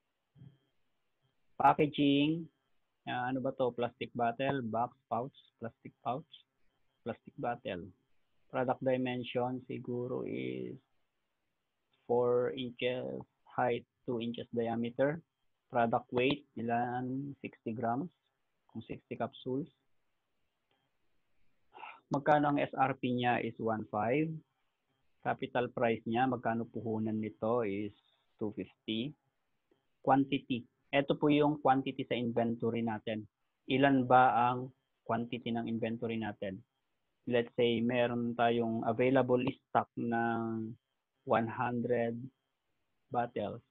Packaging, ano ba to? Plastic bottle, box, pouch, plastic pouch, plastic bottle. Product dimension siguro is 4 inches height, 2 inches diameter. Product weight, ilan? 60 grams, kung 60 capsules. Magkano ang SRP niya is 1.5. Capital price niya, magkano puhunan nito is 250. Quantity. Ito po yung quantity sa inventory natin. Ilan ba ang quantity ng inventory natin? Let's say, meron tayong available stock ng 100 bottles.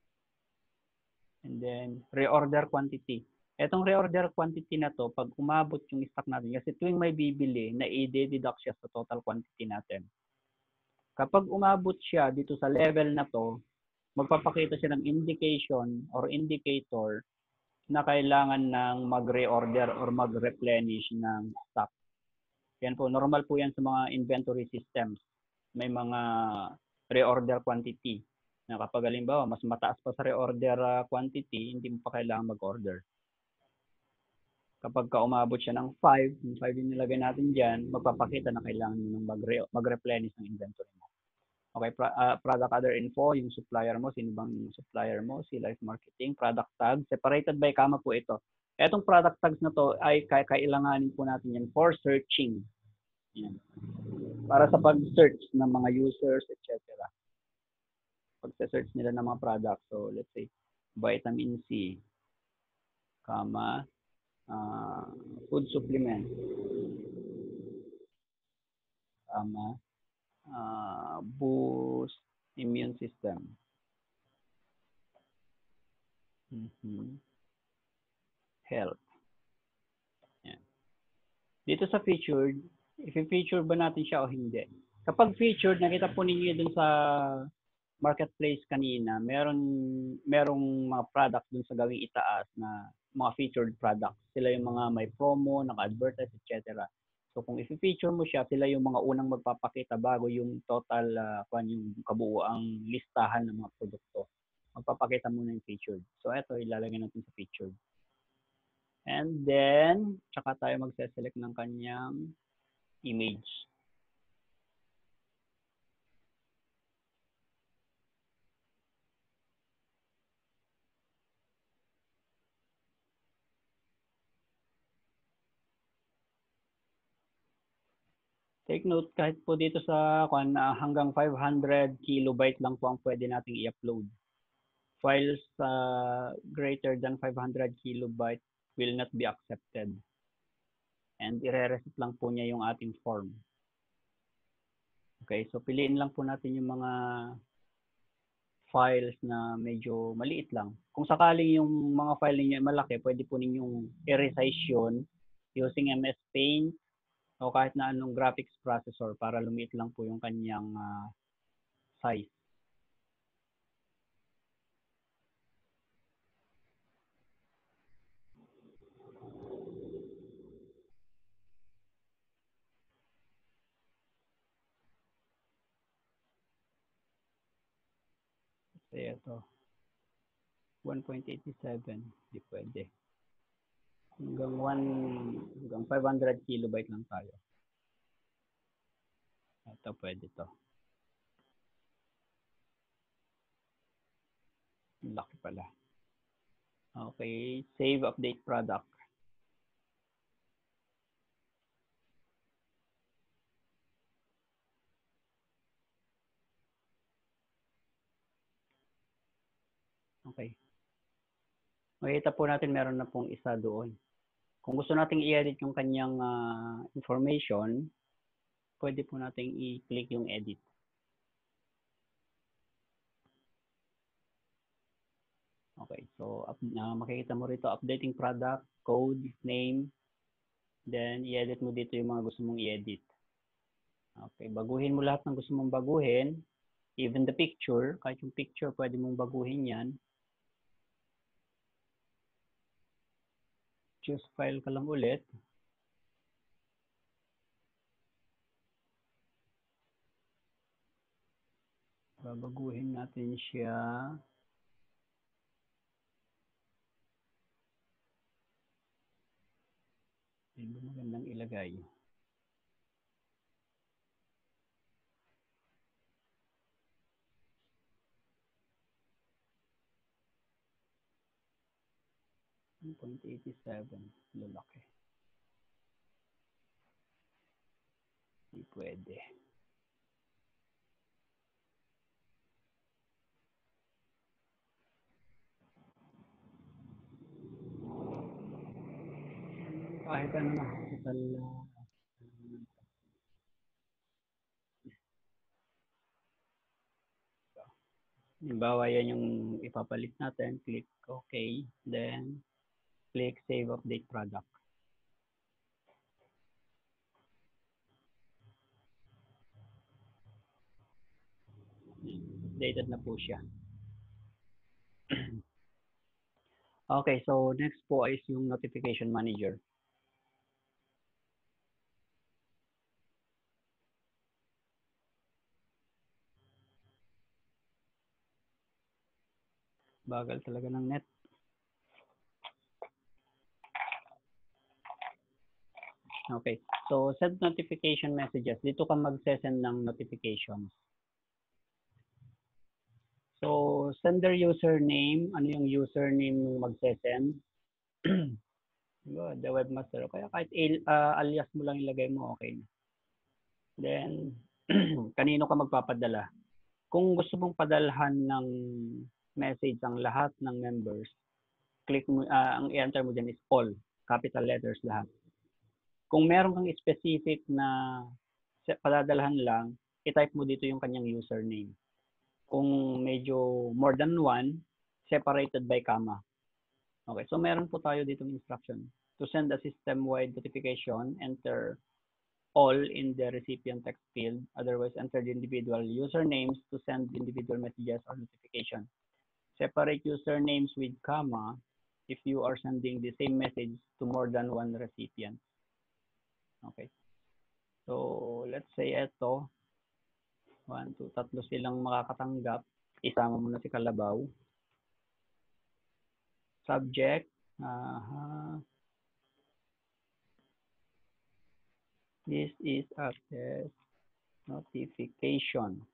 And then, reorder quantity. Etong reorder quantity na to, pag umabot yung stock natin, kasi tuwing may bibili, na i-deduct siya sa total quantity natin. Kapag umabot siya dito sa level na to, magpapakita siya ng indication or indicator na kailangan ng mag-reorder or mag-replenish ng stock. Yan po, normal po yan sa mga inventory systems. May mga reorder quantity na kapag halimbawa mas mataas pa sa reorder quantity, hindi mo pa kailangan mag-order. Kapag umabot siya ng 5, yung 5 yung nilagay natin dyan, magpapakita na kailangan mo mag-replenish ng inventory mo. Okay, product other info, yung supplier mo, sino bang supplier mo, si Life Marketing, product tag, separated by comma po ito. Etong product tags na to ay kailanganin po natin yan for searching. Yan. Para sa pag-search ng mga users, etc. Pag-search nila ng mga products. So, let's say, vitamin C, comma, food supplement, comma, boost immune system. Health. Yan. Dito sa featured, i-feature ba natin siya o hindi? Kapag featured, nakita po ninyo dun sa marketplace kanina, merong mga products dun sa gawing itaas na mga featured products. Sila yung mga may promo, naka-advertise, etc. So kung i-feature mo siya, sila yung mga unang magpapakita bago yung total, yung kabuuang listahan ng mga produkto. Magpapakita muna yung featured. So ito, ilalagay natin sa featured. And then, tsaka tayo magse-select ng kanyang image. Take note, kahit po dito sa hanggang 500 kilobyte lang po ang pwede nating i-upload. Files greater than 500 kilobyte will not be accepted. And i-reset lang po niya yung ating form. Okay, so piliin lang po natin yung mga files na medyo maliit lang. Kung sakaling yung mga file niyo malaki, pwede po ninyong i-resize yun using MS Paint o kahit na anong graphics processor para lumiit lang po yung kanyang size. Kasi ito, 1.87, di pwede. Hanggang 500 kilobyte lang tayo. Ito, pwede to. Laki pala. Okay, save update product. Okay. Makita po natin meron na pong isa doon. Kung gusto nating i-edit yung kanyang information, pwede po nating i-click yung edit. Okay, so makikita mo rito updating product, code, name, then i-edit mo dito yung mga gusto mong i-edit. Okay, baguhin mo lahat ng gusto mong baguhin, even the picture, kahit yung picture pwede mong baguhin yan. Choose file ka lang ulit. Babaguhin natin siya. Hindi magandang ilagay. .87, lalaki. Hindi pwede. Kahit ano na, total halimbawa yan yung ipapalit natin, click OK, then click Save Update Product. Updated na po siya. Okay, so next po is yung Notification Manager. Bagal talaga ng net. Okay, so send notification messages. Dito ka mag-send ng notifications. So, sender username, ano yung username yung mag-send? The webmaster. Kaya kahit alias mo lang ilagay mo, okay na. Then, kanino ka magpapadala? Kung gusto mong padalhan ng message ang lahat ng members, click mo, ang i-enter mo dyan is all, capital letters lahat. Kung meron kang specific na padadalhan lang, i-type mo dito yung kanyang username. Kung medyo more than one, separated by comma. Okay, so meron po tayo dito instruction. To send a system-wide notification, enter all in the recipient text field. Otherwise, enter the individual usernames to send individual messages or notification. Separate usernames with comma if you are sending the same message to more than one recipient. Okay. So, let's say ito, 1, 2, 3 silang makakatanggap. Isama mo na si Kalabaw. Subject. This is a test notification.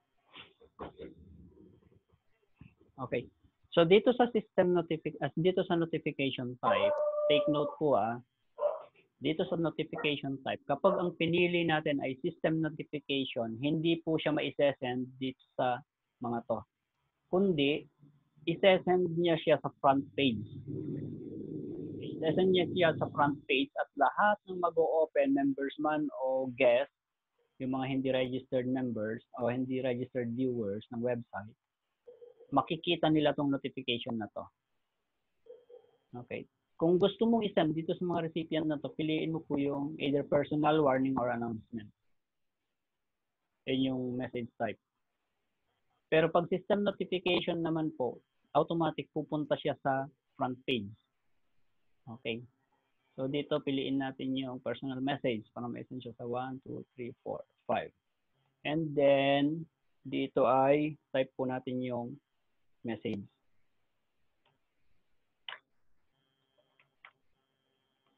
Okay. So dito sa system dito sa notification type, take note po dito sa notification type, kapag ang pinili natin ay system notification, hindi po siya ma-send dito sa mga to. Kundi, i-send niya siya sa front page. I-send niya siya sa front page at lahat ng mag-o-open, members man o guest, yung mga hindi registered members o hindi registered viewers ng website, makikita nila tong notification na to. Okay. Kung gusto mong i-send dito sa mga recipient na to, piliin mo po yung either personal, warning, or announcement. Yan yung message type. Pero pag system notification naman po, automatic pupunta siya sa front page. Okay. So dito piliin natin yung personal message para ma-send siya sa 1, 2, 3, 4, 5. And then dito ay type po natin yung message.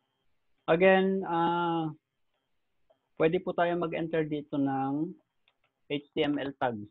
Again, pwede po tayo mag-enter dito ng HTML tags.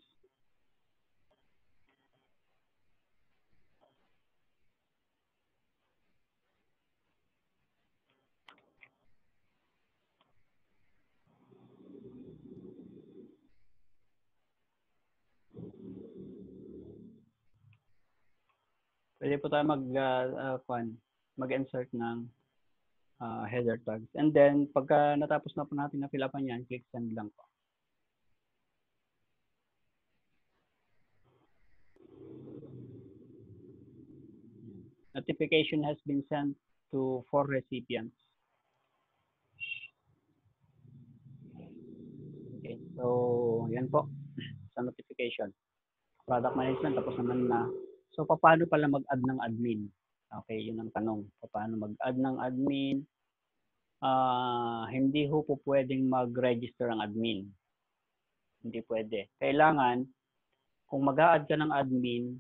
Pwede po tayo mag-insert ng header tags. And then, pagka natapos na po natin na fill upan yan, click send lang po. Notification has been sent to 4 recipients. Okay, so yan po sa notification. Product management, tapos naman na. So, paano pala mag-add ng admin? Okay, yun ang tanong. Paano mag-add ng admin? Hindi ho po pwedeng mag-register ang admin. Hindi pwede. Kailangan, kung mag-a-add ka ng admin,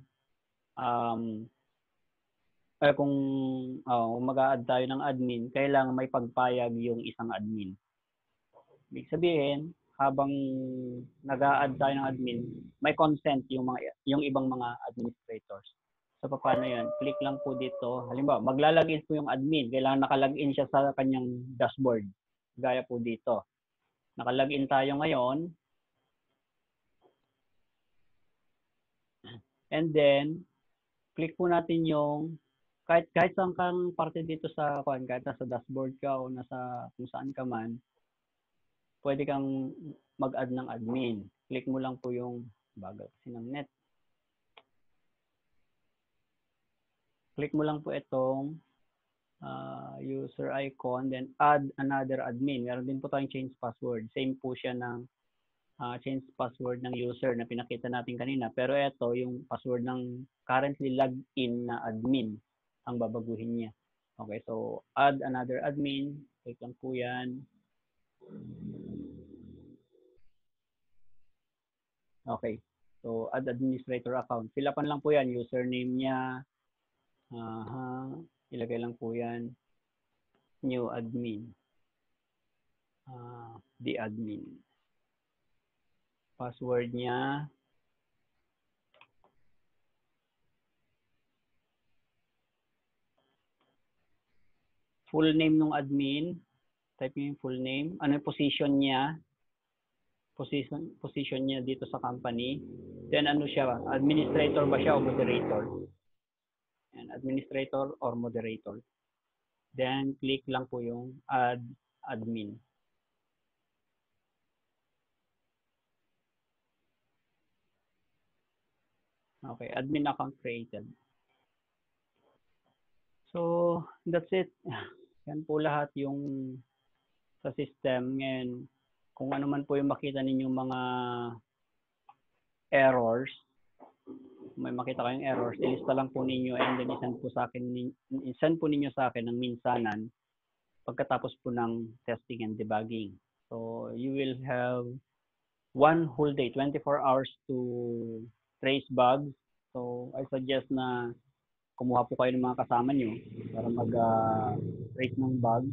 kung mag-a-add tayo ng admin, kailangan may pagpayag yung isang admin. Ibig sabihin, habang nag-a-add tayo ng admin, may consent yung ibang mga administrators. So, paano yan? Click lang po dito. Halimbawa, maglalagin po yung admin. Kailangan nakalagin siya sa kanyang dashboard. Gaya po dito. Nakalagin tayo ngayon. And then, click po natin yung kahit saan kang parte dito sa kahit nasa dashboard ka o nasa kung saan ka man, pwede kang mag-add ng admin. Click mo lang po yung bagal kasi ng net. Click mo lang po itong user icon, then add another admin. Meron din po tayong change password. Same po siya ng change password ng user na pinakita natin kanina. Pero ito, yung password ng currently logged in na admin ang babaguhin niya. Okay, so add another admin. Click lang po yan. Okay, so add administrator account. Fill upan lang po yan. Username niya. Ilagay lang po yan. New admin. The admin. Password niya. Full name ng admin. Type niyo yung full name. Ano yung position niya? Position niya dito sa company. Then ano siya? Administrator ba siya o moderator? And administrator or moderator. Then click lang po yung add admin. Okay, admin account created. So, that's it. Yan po lahat yung sa system. Ngayon, kung ano man po yung makita ninyong mga errors, may makita kayong errors, ilista lang po ninyo and then isend po ninyo sa akin ng minsanan pagkatapos po ng testing and debugging. So, you will have one whole day, 24 hours to trace bugs. So, I suggest na kumuha po kayo ng mga kasama nyo para mag-trace ng bugs.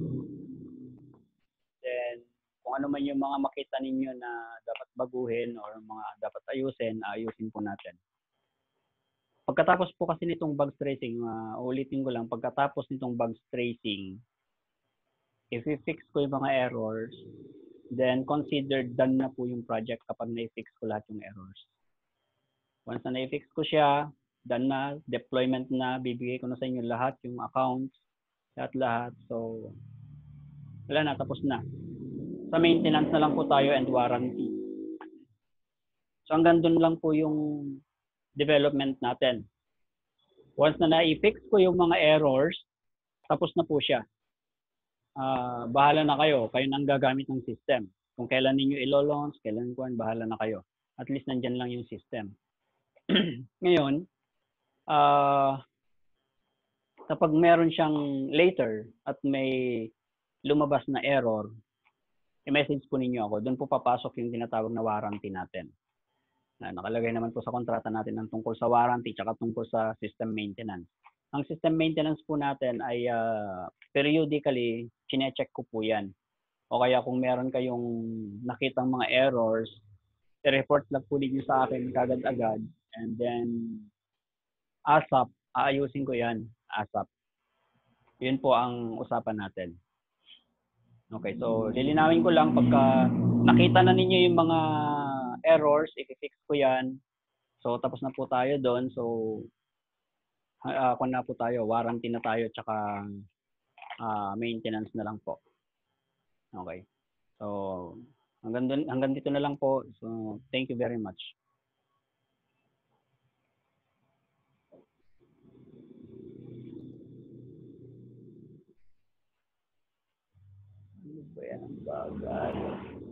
Then, kung ano man yung mga makita ninyo na dapat baguhin or mga dapat ayusin, ayusin po natin. Pagkatapos po kasi nitong bugs tracing, ulitin ko lang, pagkatapos nitong bugs tracing, if i-fix ko yung mga errors, then consider done na po yung project kapag na-fix ko lahat yung errors. Once na na-fix ko siya, done na, deployment na, bibigay ko na sa inyo lahat yung accounts, lahat. So, wala na, tapos na. Sa maintenance na lang po tayo and warranty. So, hanggang doon lang po yung development natin. Once na na-fix ko yung mga errors, tapos na po siya. Bahala na kayo. Kayo nang gagamit ng system. Kung kailan ninyo ilo-launch, kailan kuan, bahala na kayo. At least nandyan lang yung system. Ngayon, kapag meron siyang later at may lumabas na error, i-message po ninyo ako. Doon po papasok yung tinatawag na warranty natin. Nakalagay naman po sa kontrata natin ng tungkol sa warranty tsaka tungkol sa system maintenance. Ang system maintenance po natin ay periodically chine-check ko po yan. O kaya kung meron kayong nakitang mga errors, i-report lang po ninyo sa akin kagad-agad. And then, ASAP, aayusin ko yan. ASAP. Yun po ang usapan natin. Okay, so lilinawin ko lang pagka nakita na ninyo yung mga errors, i-fix ko yan. So tapos na po tayo doon. So kung na po tayo, warranty na tayo tsaka maintenance na lang po. Okay. So hanggang dito na lang po. So thank you very much. Ano ba yan ang bagay?